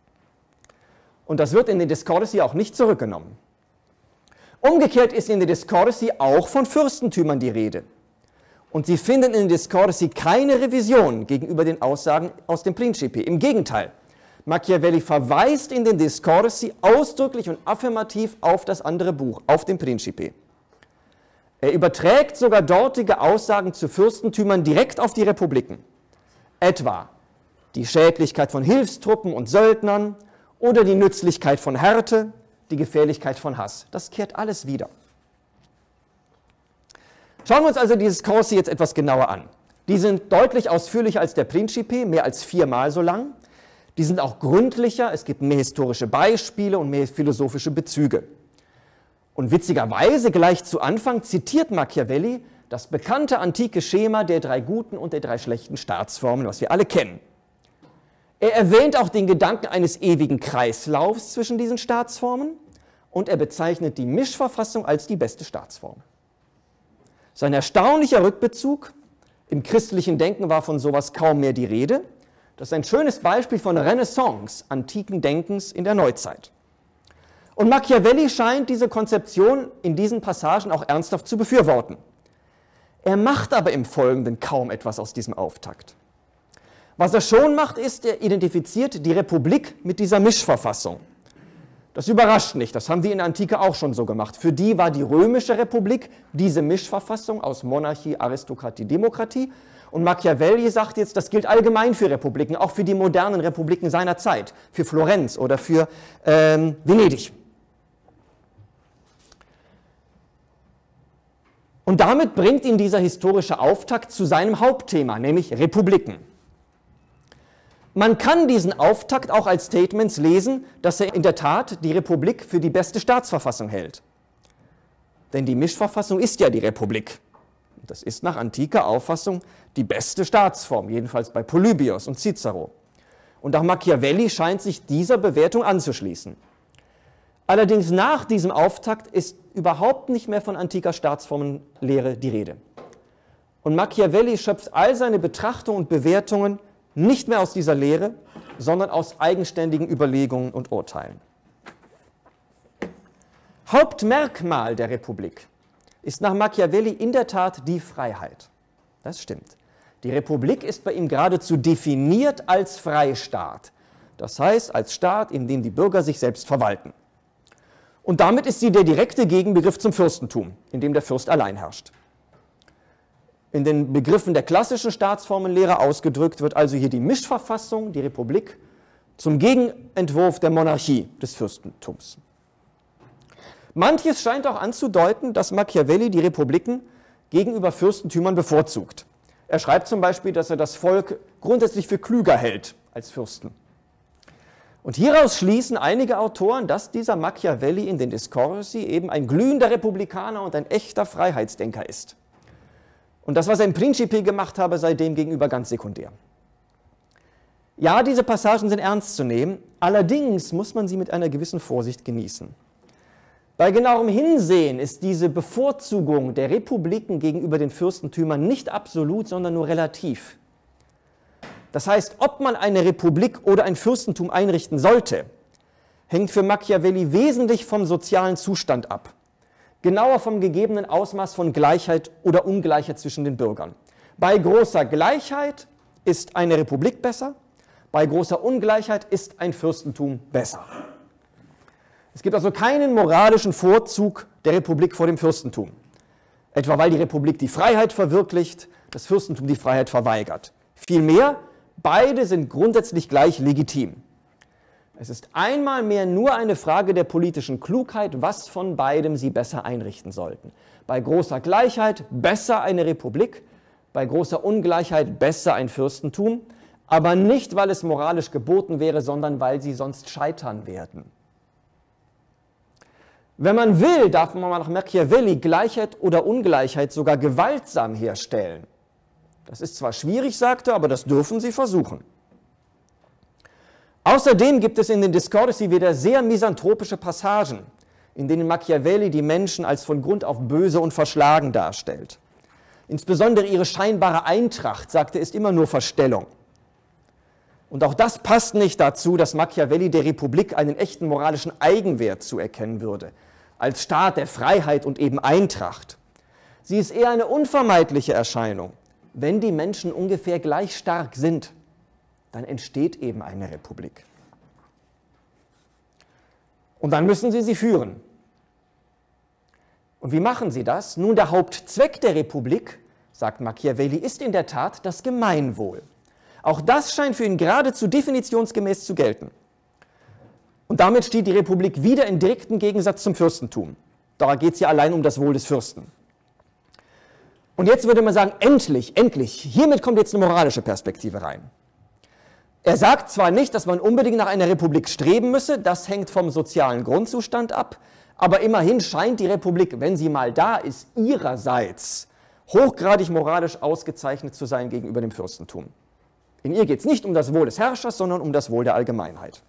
A: Und das wird in den Discorsi auch nicht zurückgenommen. Umgekehrt ist in den Discorsi auch von Fürstentümern die Rede. Und Sie finden in den Discorsi keine Revision gegenüber den Aussagen aus dem Principe. Im Gegenteil, Machiavelli verweist in den Discorsi ausdrücklich und affirmativ auf das andere Buch, auf den Principe. Er überträgt sogar dortige Aussagen zu Fürstentümern direkt auf die Republiken, etwa die Schädlichkeit von Hilfstruppen und Söldnern oder die Nützlichkeit von Härte, die Gefährlichkeit von Hass. Das kehrt alles wieder. Schauen wir uns also die Discorsi jetzt etwas genauer an. Die sind deutlich ausführlicher als der Principe, mehr als viermal so lang. Die sind auch gründlicher, es gibt mehr historische Beispiele und mehr philosophische Bezüge. Und witzigerweise gleich zu Anfang zitiert Machiavelli das bekannte antike Schema der drei guten und der drei schlechten Staatsformen, was wir alle kennen. Er erwähnt auch den Gedanken eines ewigen Kreislaufs zwischen diesen Staatsformen und er bezeichnet die Mischverfassung als die beste Staatsform. Sein erstaunlicher Rückbezug, im christlichen Denken war von sowas kaum mehr die Rede. Das ist ein schönes Beispiel von Renaissance, antiken Denkens in der Neuzeit. Und Machiavelli scheint diese Konzeption in diesen Passagen auch ernsthaft zu befürworten. Er macht aber im Folgenden kaum etwas aus diesem Auftakt. Was er schon macht, ist, er identifiziert die Republik mit dieser Mischverfassung. Das überrascht nicht, das haben die in der Antike auch schon so gemacht. Für die war die römische Republik diese Mischverfassung aus Monarchie, Aristokratie, Demokratie. Und Machiavelli sagt jetzt, das gilt allgemein für Republiken, auch für die modernen Republiken seiner Zeit, für Florenz oder für ähm, Venedig. Und damit bringt ihn dieser historische Auftakt zu seinem Hauptthema, nämlich Republiken. Man kann diesen Auftakt auch als Statements lesen, dass er in der Tat die Republik für die beste Staatsverfassung hält. Denn die Mischverfassung ist ja die Republik. Das ist nach antiker Auffassung die beste Staatsform, jedenfalls bei Polybios und Cicero. Und auch Machiavelli scheint sich dieser Bewertung anzuschließen. Allerdings nach diesem Auftakt ist überhaupt nicht mehr von antiker Staatsformenlehre die Rede. Und Machiavelli schöpft all seine Betrachtungen und Bewertungen nicht mehr aus dieser Lehre, sondern aus eigenständigen Überlegungen und Urteilen. Hauptmerkmal der Republik ist nach Machiavelli in der Tat die Freiheit. Das stimmt. Die Republik ist bei ihm geradezu definiert als Freistaat. Das heißt, als Staat, in dem die Bürger sich selbst verwalten. Und damit ist sie der direkte Gegenbegriff zum Fürstentum, in dem der Fürst allein herrscht. In den Begriffen der klassischen Staatsformenlehre ausgedrückt wird also hier die Mischverfassung, die Republik, zum Gegenentwurf der Monarchie des Fürstentums. Manches scheint auch anzudeuten, dass Machiavelli die Republiken gegenüber Fürstentümern bevorzugt. Er schreibt zum Beispiel, dass er das Volk grundsätzlich für klüger hält als Fürsten. Und hieraus schließen einige Autoren, dass dieser Machiavelli in den Discorsi eben ein glühender Republikaner und ein echter Freiheitsdenker ist. Und das, was er im Principe gemacht habe, sei dem gegenüber ganz sekundär. Ja, diese Passagen sind ernst zu nehmen, allerdings muss man sie mit einer gewissen Vorsicht genießen. Bei genauerem Hinsehen ist diese Bevorzugung der Republiken gegenüber den Fürstentümern nicht absolut, sondern nur relativ. Das heißt, ob man eine Republik oder ein Fürstentum einrichten sollte, hängt für Machiavelli wesentlich vom sozialen Zustand ab. Genauer vom gegebenen Ausmaß von Gleichheit oder Ungleichheit zwischen den Bürgern. Bei großer Gleichheit ist eine Republik besser, bei großer Ungleichheit ist ein Fürstentum besser. Es gibt also keinen moralischen Vorzug der Republik vor dem Fürstentum. Etwa weil die Republik die Freiheit verwirklicht, das Fürstentum die Freiheit verweigert. Vielmehr, beide sind grundsätzlich gleich legitim. Es ist einmal mehr nur eine Frage der politischen Klugheit, was von beidem sie besser einrichten sollten. Bei großer Gleichheit besser eine Republik, bei großer Ungleichheit besser ein Fürstentum, aber nicht, weil es moralisch geboten wäre, sondern weil sie sonst scheitern werden. Wenn man will, darf man nach Machiavelli Gleichheit oder Ungleichheit sogar gewaltsam herstellen. Das ist zwar schwierig, sagt er, aber das dürfen sie versuchen. Außerdem gibt es in den Discorsi wieder sehr misanthropische Passagen, in denen Machiavelli die Menschen als von Grund auf böse und verschlagen darstellt. Insbesondere ihre scheinbare Eintracht, sagt er, ist immer nur Verstellung. Und auch das passt nicht dazu, dass Machiavelli der Republik einen echten moralischen Eigenwert zuerkennen würde, als Staat der Freiheit und eben Eintracht. Sie ist eher eine unvermeidliche Erscheinung. Wenn die Menschen ungefähr gleich stark sind, dann entsteht eben eine Republik. Und dann müssen sie sie führen. Und wie machen sie das? Nun, der Hauptzweck der Republik, sagt Machiavelli, ist in der Tat das Gemeinwohl. Auch das scheint für ihn geradezu definitionsgemäß zu gelten. Und damit steht die Republik wieder in direktem Gegensatz zum Fürstentum. Da geht es ja allein um das Wohl des Fürsten. Und jetzt würde man sagen, endlich, endlich, hiermit kommt jetzt eine moralische Perspektive rein. Er sagt zwar nicht, dass man unbedingt nach einer Republik streben müsse, das hängt vom sozialen Grundzustand ab, aber immerhin scheint die Republik, wenn sie mal da ist, ihrerseits hochgradig moralisch ausgezeichnet zu sein gegenüber dem Fürstentum. In ihr geht es nicht um das Wohl des Herrschers, sondern um das Wohl der Allgemeinheit.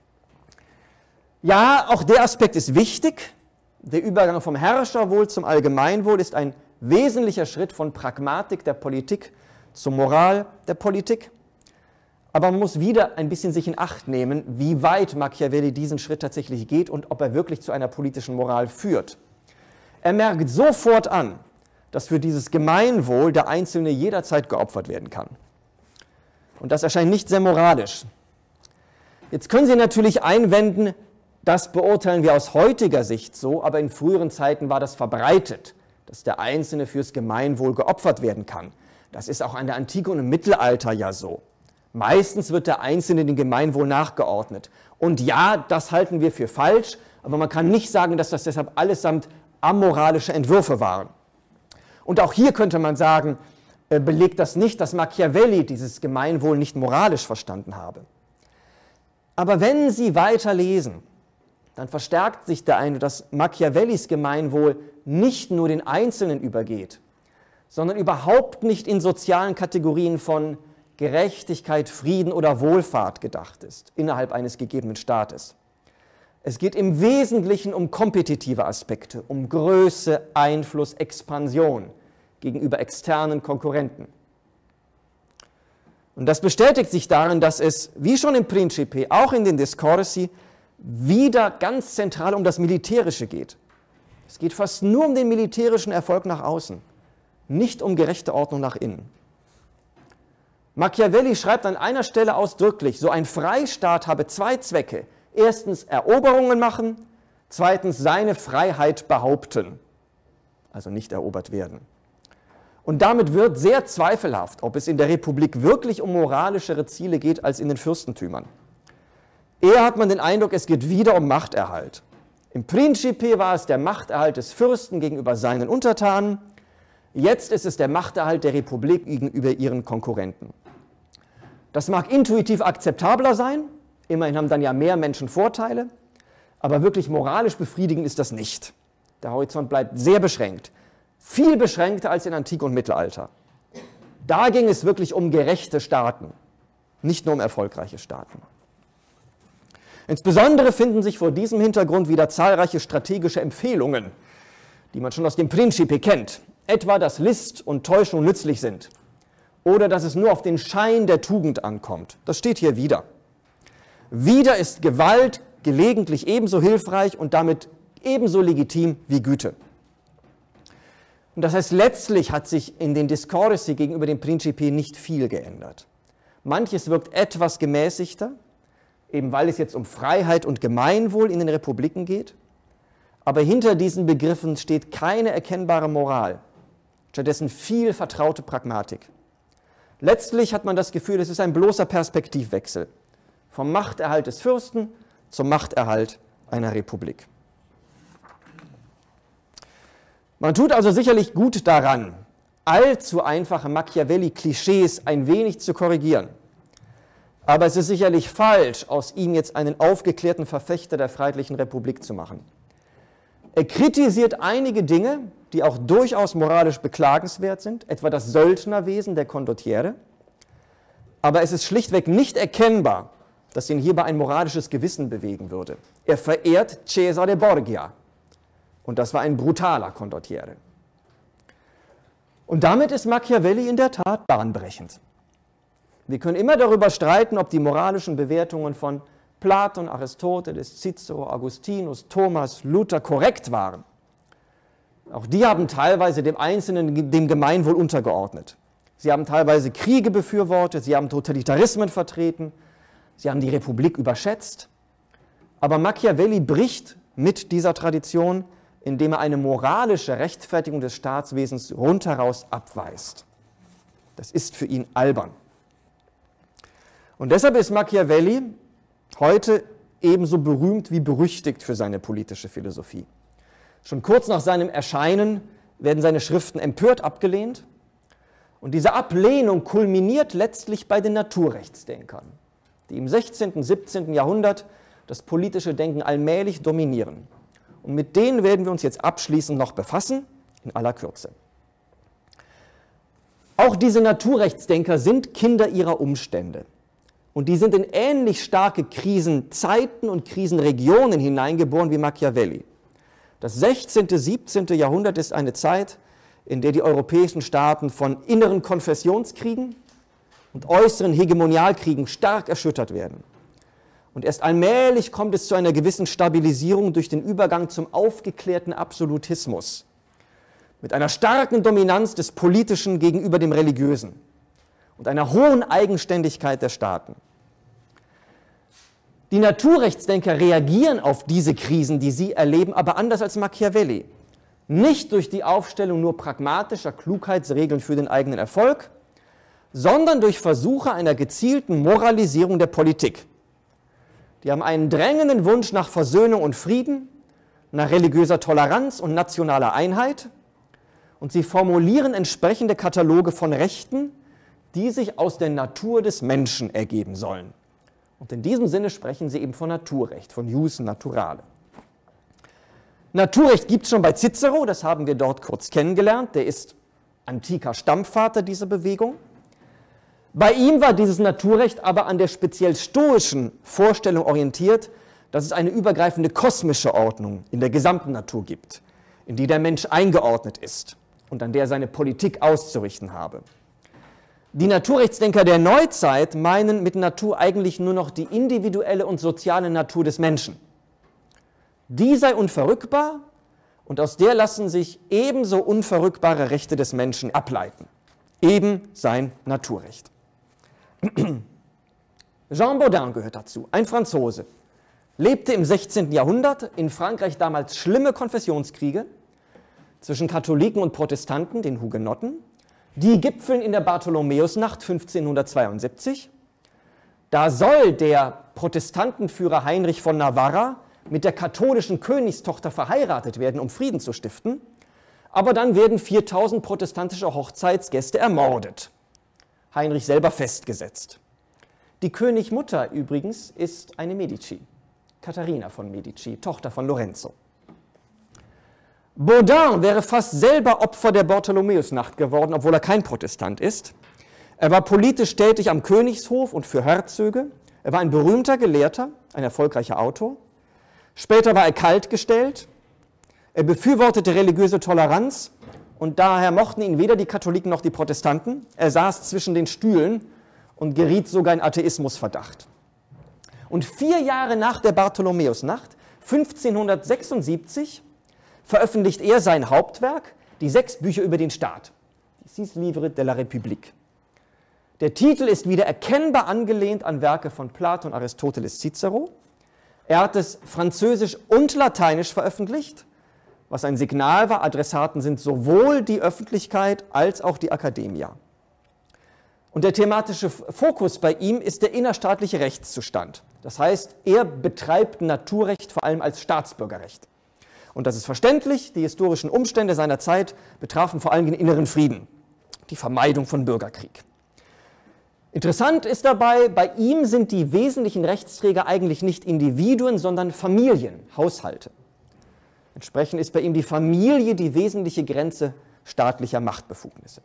A: Ja, auch der Aspekt ist wichtig. Der Übergang vom Herrscherwohl zum Allgemeinwohl ist ein wesentlicher Schritt von Pragmatik der Politik zur Moral der Politik. Aber man muss wieder ein bisschen sich in Acht nehmen, wie weit Machiavelli diesen Schritt tatsächlich geht und ob er wirklich zu einer politischen Moral führt. Er merkt sofort an, dass für dieses Gemeinwohl der Einzelne jederzeit geopfert werden kann. Und das erscheint nicht sehr moralisch. Jetzt können Sie natürlich einwenden, das beurteilen wir aus heutiger Sicht so, aber in früheren Zeiten war das verbreitet, dass der Einzelne fürs Gemeinwohl geopfert werden kann. Das ist auch an der Antike und im Mittelalter ja so. Meistens wird der Einzelne dem Gemeinwohl nachgeordnet. Und ja, das halten wir für falsch, aber man kann nicht sagen, dass das deshalb allesamt amoralische Entwürfe waren. Und auch hier könnte man sagen, äh, belegt das nicht, dass Machiavelli dieses Gemeinwohl nicht moralisch verstanden habe. Aber wenn Sie weiter lesen, dann verstärkt sich der Eindruck, dass Machiavellis Gemeinwohl nicht nur den Einzelnen übergeht, sondern überhaupt nicht in sozialen Kategorien von Gerechtigkeit, Frieden oder Wohlfahrt gedacht ist, innerhalb eines gegebenen Staates. Es geht im Wesentlichen um kompetitive Aspekte, um Größe, Einfluss, Expansion gegenüber externen Konkurrenten. Und das bestätigt sich darin, dass es, wie schon im Principe, auch in den Discorsi, wieder ganz zentral um das Militärische geht. Es geht fast nur um den militärischen Erfolg nach außen, nicht um gerechte Ordnung nach innen. Machiavelli schreibt an einer Stelle ausdrücklich, so ein Freistaat habe zwei Zwecke. Erstens Eroberungen machen, zweitens seine Freiheit behaupten, also nicht erobert werden. Und damit wird sehr zweifelhaft, ob es in der Republik wirklich um moralischere Ziele geht als in den Fürstentümern. Eher hat man den Eindruck, es geht wieder um Machterhalt. Im Principe war es der Machterhalt des Fürsten gegenüber seinen Untertanen, jetzt ist es der Machterhalt der Republik gegenüber ihren Konkurrenten. Das mag intuitiv akzeptabler sein, immerhin haben dann ja mehr Menschen Vorteile, aber wirklich moralisch befriedigend ist das nicht. Der Horizont bleibt sehr beschränkt, viel beschränkter als in Antike und Mittelalter. Da ging es wirklich um gerechte Staaten, nicht nur um erfolgreiche Staaten. Insbesondere finden sich vor diesem Hintergrund wieder zahlreiche strategische Empfehlungen, die man schon aus dem Principe kennt, etwa, dass List und Täuschung nützlich sind oder dass es nur auf den Schein der Tugend ankommt. Das steht hier wieder. Wieder ist Gewalt gelegentlich ebenso hilfreich und damit ebenso legitim wie Güte. Und das heißt, letztlich hat sich in den Discorsi gegenüber dem Principe nicht viel geändert. Manches wirkt etwas gemäßigter, eben weil es jetzt um Freiheit und Gemeinwohl in den Republiken geht, aber hinter diesen Begriffen steht keine erkennbare Moral, stattdessen viel vertraute Pragmatik. Letztlich hat man das Gefühl, es ist ein bloßer Perspektivwechsel vom Machterhalt des Fürsten zum Machterhalt einer Republik. Man tut also sicherlich gut daran, allzu einfache Machiavelli-Klischees ein wenig zu korrigieren. Aber es ist sicherlich falsch, aus ihm jetzt einen aufgeklärten Verfechter der Freiheitlichen Republik zu machen. Er kritisiert einige Dinge, die auch durchaus moralisch beklagenswert sind, etwa das Söldnerwesen der Condottiere. Aber es ist schlichtweg nicht erkennbar, dass ihn hierbei ein moralisches Gewissen bewegen würde. Er verehrt Cesare Borgia und das war ein brutaler Condottiere. Und damit ist Machiavelli in der Tat bahnbrechend. Wir können immer darüber streiten, ob die moralischen Bewertungen von Platon, Aristoteles, Cicero, Augustinus, Thomas, Luther korrekt waren. Auch die haben teilweise dem Einzelnen, dem Gemeinwohl untergeordnet. Sie haben teilweise Kriege befürwortet, sie haben Totalitarismen vertreten, sie haben die Republik überschätzt. Aber Machiavelli bricht mit dieser Tradition, indem er eine moralische Rechtfertigung des Staatswesens rundheraus abweist. Das ist für ihn albern. Und deshalb ist Machiavelli heute ebenso berühmt wie berüchtigt für seine politische Philosophie. Schon kurz nach seinem Erscheinen werden seine Schriften empört abgelehnt. Und diese Ablehnung kulminiert letztlich bei den Naturrechtsdenkern, die im sechzehnten, siebzehnten Jahrhundert das politische Denken allmählich dominieren. Und mit denen werden wir uns jetzt abschließend noch befassen, in aller Kürze. Auch diese Naturrechtsdenker sind Kinder ihrer Umstände. Und die sind in ähnlich starke Krisenzeiten und Krisenregionen hineingeboren wie Machiavelli. Das sechzehnte, siebzehnte Jahrhundert ist eine Zeit, in der die europäischen Staaten von inneren Konfessionskriegen und äußeren Hegemonialkriegen stark erschüttert werden. Und erst allmählich kommt es zu einer gewissen Stabilisierung durch den Übergang zum aufgeklärten Absolutismus, mit einer starken Dominanz des Politischen gegenüber dem Religiösen und einer hohen Eigenständigkeit der Staaten. Die Naturrechtsdenker reagieren auf diese Krisen, die sie erleben, aber anders als Machiavelli. Nicht durch die Aufstellung nur pragmatischer Klugheitsregeln für den eigenen Erfolg, sondern durch Versuche einer gezielten Moralisierung der Politik. Die haben einen drängenden Wunsch nach Versöhnung und Frieden, nach religiöser Toleranz und nationaler Einheit, und sie formulieren entsprechende Kataloge von Rechten, die sich aus der Natur des Menschen ergeben sollen. Und in diesem Sinne sprechen sie eben von Naturrecht, von jus naturale. Naturrecht gibt es schon bei Cicero, das haben wir dort kurz kennengelernt, der ist antiker Stammvater dieser Bewegung. Bei ihm war dieses Naturrecht aber an der speziell stoischen Vorstellung orientiert, dass es eine übergreifende kosmische Ordnung in der gesamten Natur gibt, in die der Mensch eingeordnet ist und an der er seine Politik auszurichten habe. Die Naturrechtsdenker der Neuzeit meinen mit Natur eigentlich nur noch die individuelle und soziale Natur des Menschen. Die sei unverrückbar und aus der lassen sich ebenso unverrückbare Rechte des Menschen ableiten. Eben sein Naturrecht. Jean Bodin gehört dazu, ein Franzose, lebte im sechzehnten Jahrhundert, in Frankreich damals schlimme Konfessionskriege zwischen Katholiken und Protestanten, den Hugenotten. Die gipfeln in der Bartholomäusnacht fünfzehnhundertzweiundsiebzig. Da soll der Protestantenführer Heinrich von Navarra mit der katholischen Königstochter verheiratet werden, um Frieden zu stiften. Aber dann werden viertausend protestantische Hochzeitsgäste ermordet. Heinrich selber festgesetzt. Die Königmutter übrigens ist eine Medici, Katharina von Medici, Tochter von Lorenzo. Bodin wäre fast selber Opfer der Bartholomäusnacht geworden, obwohl er kein Protestant ist. Er war politisch tätig am Königshof und für Herzöge. Er war ein berühmter Gelehrter, ein erfolgreicher Autor. Später war er kaltgestellt. Er befürwortete religiöse Toleranz und daher mochten ihn weder die Katholiken noch die Protestanten. Er saß zwischen den Stühlen und geriet sogar in Atheismusverdacht. Und vier Jahre nach der Bartholomäusnacht, fünfzehnhundertsechsundsiebzig, veröffentlicht er sein Hauptwerk, die sechs Bücher über den Staat, die Six Livres de la République. Der Titel ist wieder erkennbar angelehnt an Werke von Platon, Aristoteles, Cicero. Er hat es französisch und lateinisch veröffentlicht, was ein Signal war, Adressaten sind sowohl die Öffentlichkeit als auch die Academia. Und der thematische Fokus bei ihm ist der innerstaatliche Rechtszustand. Das heißt, er betreibt Naturrecht vor allem als Staatsbürgerrecht. Und das ist verständlich, die historischen Umstände seiner Zeit betrafen vor allem den inneren Frieden, die Vermeidung von Bürgerkrieg. Interessant ist dabei, bei ihm sind die wesentlichen Rechtsträger eigentlich nicht Individuen, sondern Familien, Haushalte. Entsprechend ist bei ihm die Familie die wesentliche Grenze staatlicher Machtbefugnisse.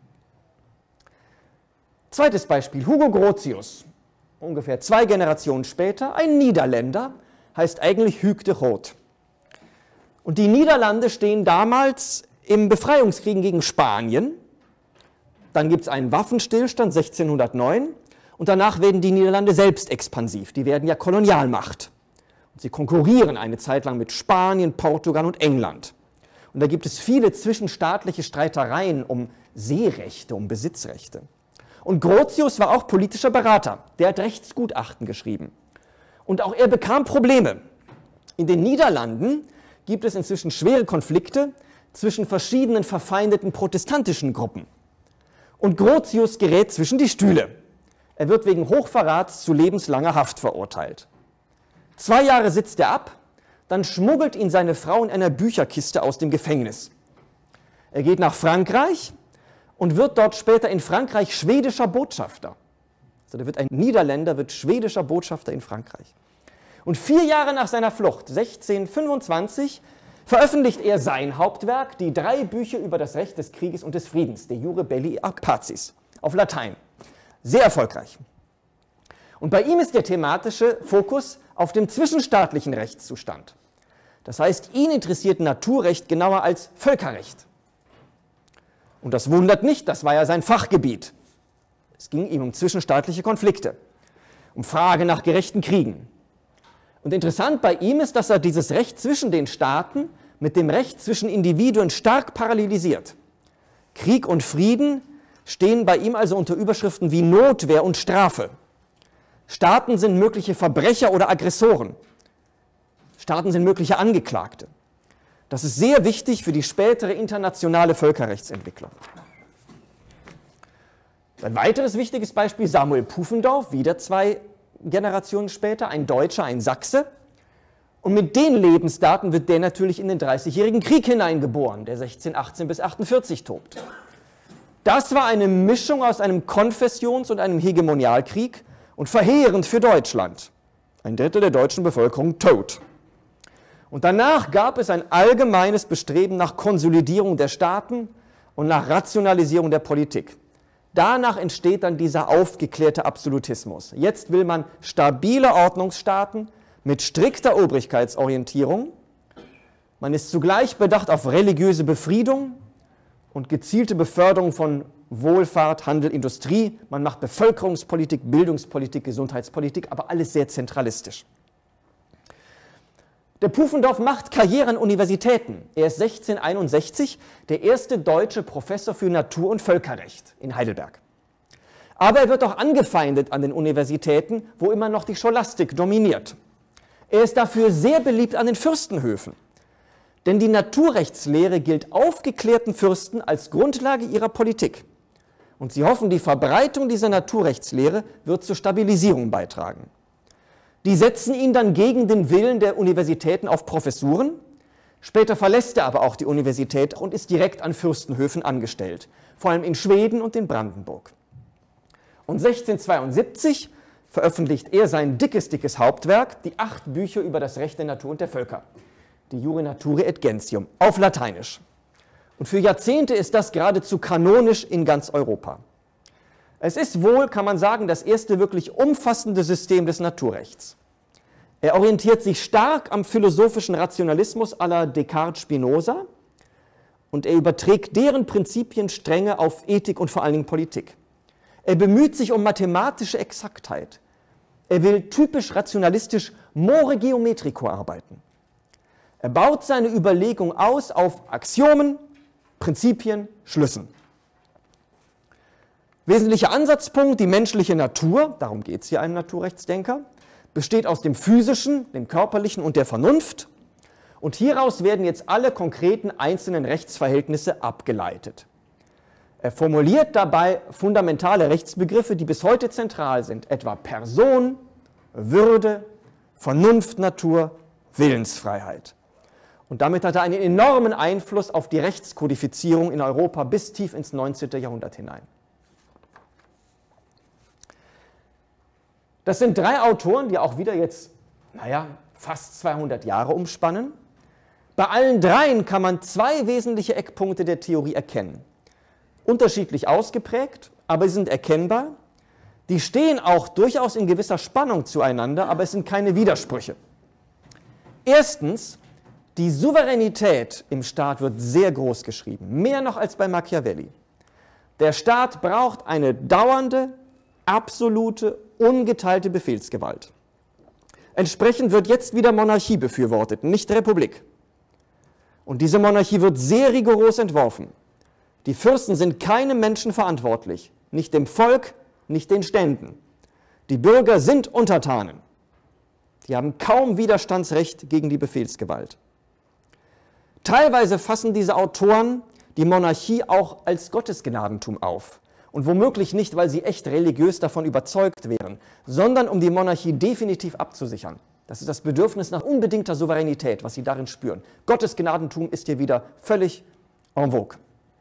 A: Zweites Beispiel, Hugo Grotius, ungefähr zwei Generationen später, ein Niederländer, heißt eigentlich Hugues de Groot. Und die Niederlande stehen damals im Befreiungskrieg gegen Spanien. Dann gibt es einen Waffenstillstand sechzehnhundertneun und danach werden die Niederlande selbst expansiv. Die werden ja Kolonialmacht. Und sie konkurrieren eine Zeit lang mit Spanien, Portugal und England. Und da gibt es viele zwischenstaatliche Streitereien um Seerechte, um Besitzrechte. Und Grotius war auch politischer Berater. Der hat Rechtsgutachten geschrieben. Und auch er bekam Probleme. In den Niederlanden gibt es inzwischen schwere Konflikte zwischen verschiedenen verfeindeten protestantischen Gruppen. Und Grotius gerät zwischen die Stühle. Er wird wegen Hochverrats zu lebenslanger Haft verurteilt. Zwei Jahre sitzt er ab, dann schmuggelt ihn seine Frau in einer Bücherkiste aus dem Gefängnis. Er geht nach Frankreich und wird dort später in Frankreich schwedischer Botschafter. Also da wird ein Niederländer, wird schwedischer Botschafter in Frankreich. Und vier Jahre nach seiner Flucht, sechzehnhundertfünfundzwanzig, veröffentlicht er sein Hauptwerk, die drei Bücher über das Recht des Krieges und des Friedens, De Jure Belli et Pacis, auf Latein. Sehr erfolgreich. Und bei ihm ist der thematische Fokus auf dem zwischenstaatlichen Rechtszustand. Das heißt, ihn interessiert Naturrecht genauer als Völkerrecht. Und das wundert nicht, das war ja sein Fachgebiet. Es ging ihm um zwischenstaatliche Konflikte, um Frage nach gerechten Kriegen. Und interessant bei ihm ist, dass er dieses Recht zwischen den Staaten mit dem Recht zwischen Individuen stark parallelisiert. Krieg und Frieden stehen bei ihm also unter Überschriften wie Notwehr und Strafe. Staaten sind mögliche Verbrecher oder Aggressoren. Staaten sind mögliche Angeklagte. Das ist sehr wichtig für die spätere internationale Völkerrechtsentwicklung. Ein weiteres wichtiges Beispiel, Samuel Pufendorf, wieder zwei Generationen später, ein Deutscher, ein Sachse. Und mit den Lebensdaten wird der natürlich in den Dreißigjährigen Krieg hineingeboren, der sechzehnhundertachtzehn bis achtundvierzig tobt. Das war eine Mischung aus einem Konfessions- und einem Hegemonialkrieg und verheerend für Deutschland. Ein Drittel der deutschen Bevölkerung tot. Und danach gab es ein allgemeines Bestreben nach Konsolidierung der Staaten und nach Rationalisierung der Politik. Danach entsteht dann dieser aufgeklärte Absolutismus. Jetzt will man stabile Ordnungsstaaten mit strikter Obrigkeitsorientierung. Man ist zugleich bedacht auf religiöse Befriedung und gezielte Beförderung von Wohlfahrt, Handel, Industrie. Man macht Bevölkerungspolitik, Bildungspolitik, Gesundheitspolitik, aber alles sehr zentralistisch. Der Pufendorf macht Karriere an Universitäten. Er ist sechzehnhunderteinundsechzig der erste deutsche Professor für Natur- und Völkerrecht in Heidelberg. Aber er wird auch angefeindet an den Universitäten, wo immer noch die Scholastik dominiert. Er ist dafür sehr beliebt an den Fürstenhöfen. Denn die Naturrechtslehre gilt aufgeklärten Fürsten als Grundlage ihrer Politik. Und sie hoffen, die Verbreitung dieser Naturrechtslehre wird zur Stabilisierung beitragen. Die setzen ihn dann gegen den Willen der Universitäten auf Professuren. Später verlässt er aber auch die Universität und ist direkt an Fürstenhöfen angestellt, vor allem in Schweden und in Brandenburg. Und sechzehnhundertzweiundsiebzig veröffentlicht er sein dickes, dickes Hauptwerk, die acht Bücher über das Recht der Natur und der Völker, die Jure Naturae et Gentium, auf Lateinisch. Und für Jahrzehnte ist das geradezu kanonisch in ganz Europa. Es ist wohl, kann man sagen, das erste wirklich umfassende System des Naturrechts. Er orientiert sich stark am philosophischen Rationalismus à la Descartes, Spinoza und er überträgt deren Prinzipien strenge auf Ethik und vor allen Dingen Politik. Er bemüht sich um mathematische Exaktheit. Er will typisch rationalistisch more geometrico arbeiten. Er baut seine Überlegung aus auf Axiomen, Prinzipien, Schlüssen. Wesentlicher Ansatzpunkt, die menschliche Natur, darum geht es hier einem Naturrechtsdenker, besteht aus dem Physischen, dem Körperlichen und der Vernunft. Und hieraus werden jetzt alle konkreten einzelnen Rechtsverhältnisse abgeleitet. Er formuliert dabei fundamentale Rechtsbegriffe, die bis heute zentral sind, etwa Person, Würde, Vernunft, Natur, Willensfreiheit. Und damit hat er einen enormen Einfluss auf die Rechtskodifizierung in Europa bis tief ins neunzehnte Jahrhundert hinein. Das sind drei Autoren, die auch wieder jetzt, naja, fast zweihundert Jahre umspannen. Bei allen dreien kann man zwei wesentliche Eckpunkte der Theorie erkennen. Unterschiedlich ausgeprägt, aber sie sind erkennbar. Die stehen auch durchaus in gewisser Spannung zueinander, aber es sind keine Widersprüche. Erstens, die Souveränität im Staat wird sehr groß geschrieben, mehr noch als bei Machiavelli. Der Staat braucht eine dauernde, absolute, ungeteilte Befehlsgewalt. Entsprechend wird jetzt wieder Monarchie befürwortet, nicht Republik. Und diese Monarchie wird sehr rigoros entworfen. Die Fürsten sind keinem Menschen verantwortlich, nicht dem Volk, nicht den Ständen. Die Bürger sind Untertanen. Die haben kaum Widerstandsrecht gegen die Befehlsgewalt. Teilweise fassen diese Autoren die Monarchie auch als Gottesgnadentum auf. Und womöglich nicht, weil sie echt religiös davon überzeugt wären, sondern um die Monarchie definitiv abzusichern. Das ist das Bedürfnis nach unbedingter Souveränität, was sie darin spüren. Gottesgnadentum ist hier wieder völlig en vogue.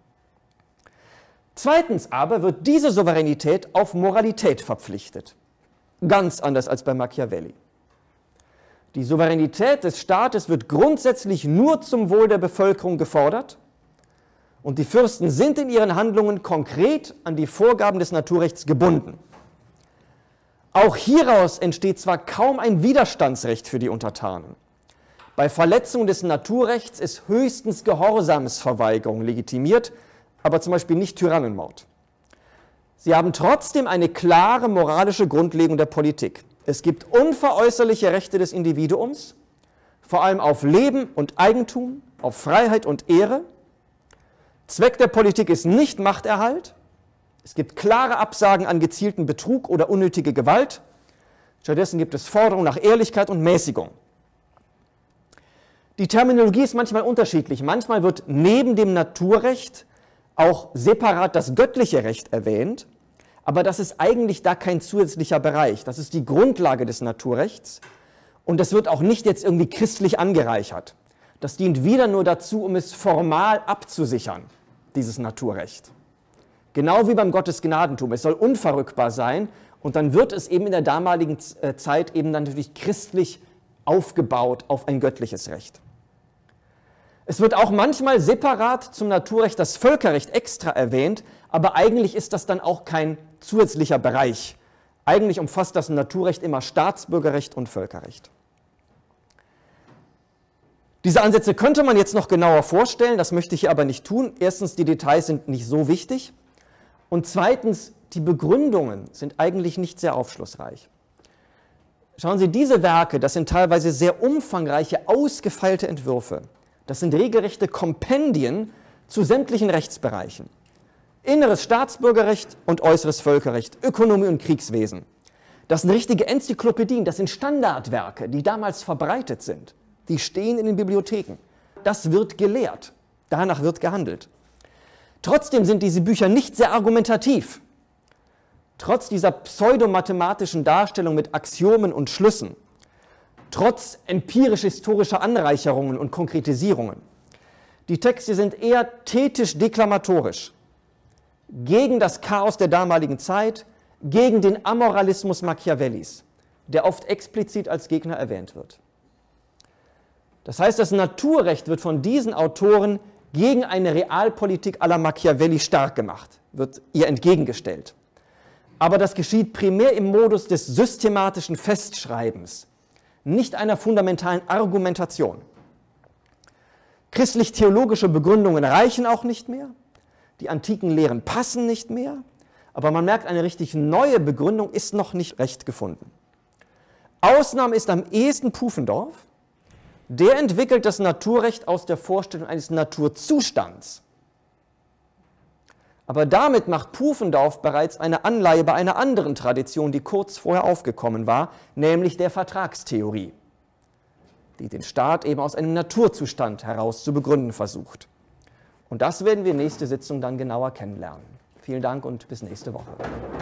A: Zweitens aber wird diese Souveränität auf Moralität verpflichtet. Ganz anders als bei Machiavelli. Die Souveränität des Staates wird grundsätzlich nur zum Wohl der Bevölkerung gefordert und die Fürsten sind in ihren Handlungen konkret an die Vorgaben des Naturrechts gebunden. Auch hieraus entsteht zwar kaum ein Widerstandsrecht für die Untertanen. Bei Verletzung des Naturrechts ist höchstens Gehorsamsverweigerung legitimiert, aber zum Beispiel nicht Tyrannenmord. Sie haben trotzdem eine klare moralische Grundlegung der Politik. Es gibt unveräußerliche Rechte des Individuums, vor allem auf Leben und Eigentum, auf Freiheit und Ehre. Zweck der Politik ist nicht Machterhalt. Es gibt klare Absagen an gezielten Betrug oder unnötige Gewalt. Stattdessen gibt es Forderungen nach Ehrlichkeit und Mäßigung. Die Terminologie ist manchmal unterschiedlich. Manchmal wird neben dem Naturrecht auch separat das göttliche Recht erwähnt, aber das ist eigentlich da kein zusätzlicher Bereich. Das ist die Grundlage des Naturrechts und das wird auch nicht jetzt irgendwie christlich angereichert. Das dient wieder nur dazu, um es formal abzusichern, dieses Naturrecht. Genau wie beim Gottesgnadentum. Es soll unverrückbar sein und dann wird es eben in der damaligen Zeit eben dann natürlich christlich aufgebaut auf ein göttliches Recht. Es wird auch manchmal separat zum Naturrecht das Völkerrecht extra erwähnt, aber eigentlich ist das dann auch kein zusätzlicher Bereich. Eigentlich umfasst das Naturrecht immer Staatsbürgerrecht und Völkerrecht. Diese Ansätze könnte man jetzt noch genauer vorstellen, das möchte ich hier aber nicht tun. Erstens, die Details sind nicht so wichtig und zweitens, die Begründungen sind eigentlich nicht sehr aufschlussreich. Schauen Sie, diese Werke, das sind teilweise sehr umfangreiche, ausgefeilte Entwürfe. Das sind regelrechte Kompendien zu sämtlichen Rechtsbereichen. Inneres Staatsbürgerrecht und äußeres Völkerrecht, Ökonomie und Kriegswesen. Das sind richtige Enzyklopädien, das sind Standardwerke, die damals verbreitet sind. Die stehen in den Bibliotheken. Das wird gelehrt, danach wird gehandelt. Trotzdem sind diese Bücher nicht sehr argumentativ. Trotz dieser pseudomathematischen Darstellung mit Axiomen und Schlüssen, trotz empirisch-historischer Anreicherungen und Konkretisierungen. Die Texte sind eher thetisch-deklamatorisch, gegen das Chaos der damaligen Zeit, gegen den Amoralismus Machiavellis, der oft explizit als Gegner erwähnt wird. Das heißt, das Naturrecht wird von diesen Autoren gegen eine Realpolitik à la Machiavelli stark gemacht, wird ihr entgegengestellt. Aber das geschieht primär im Modus des systematischen Festschreibens, nicht einer fundamentalen Argumentation. Christlich-theologische Begründungen reichen auch nicht mehr, die antiken Lehren passen nicht mehr, aber man merkt, eine richtig neue Begründung ist noch nicht recht gefunden. Ausnahme ist am ehesten Pufendorf. Der entwickelt das Naturrecht aus der Vorstellung eines Naturzustands. Aber damit macht Pufendorf bereits eine Anleihe bei einer anderen Tradition, die kurz vorher aufgekommen war, nämlich der Vertragstheorie, die den Staat eben aus einem Naturzustand heraus zu begründen versucht. Und das werden wir nächste Sitzung dann genauer kennenlernen. Vielen Dank und bis nächste Woche.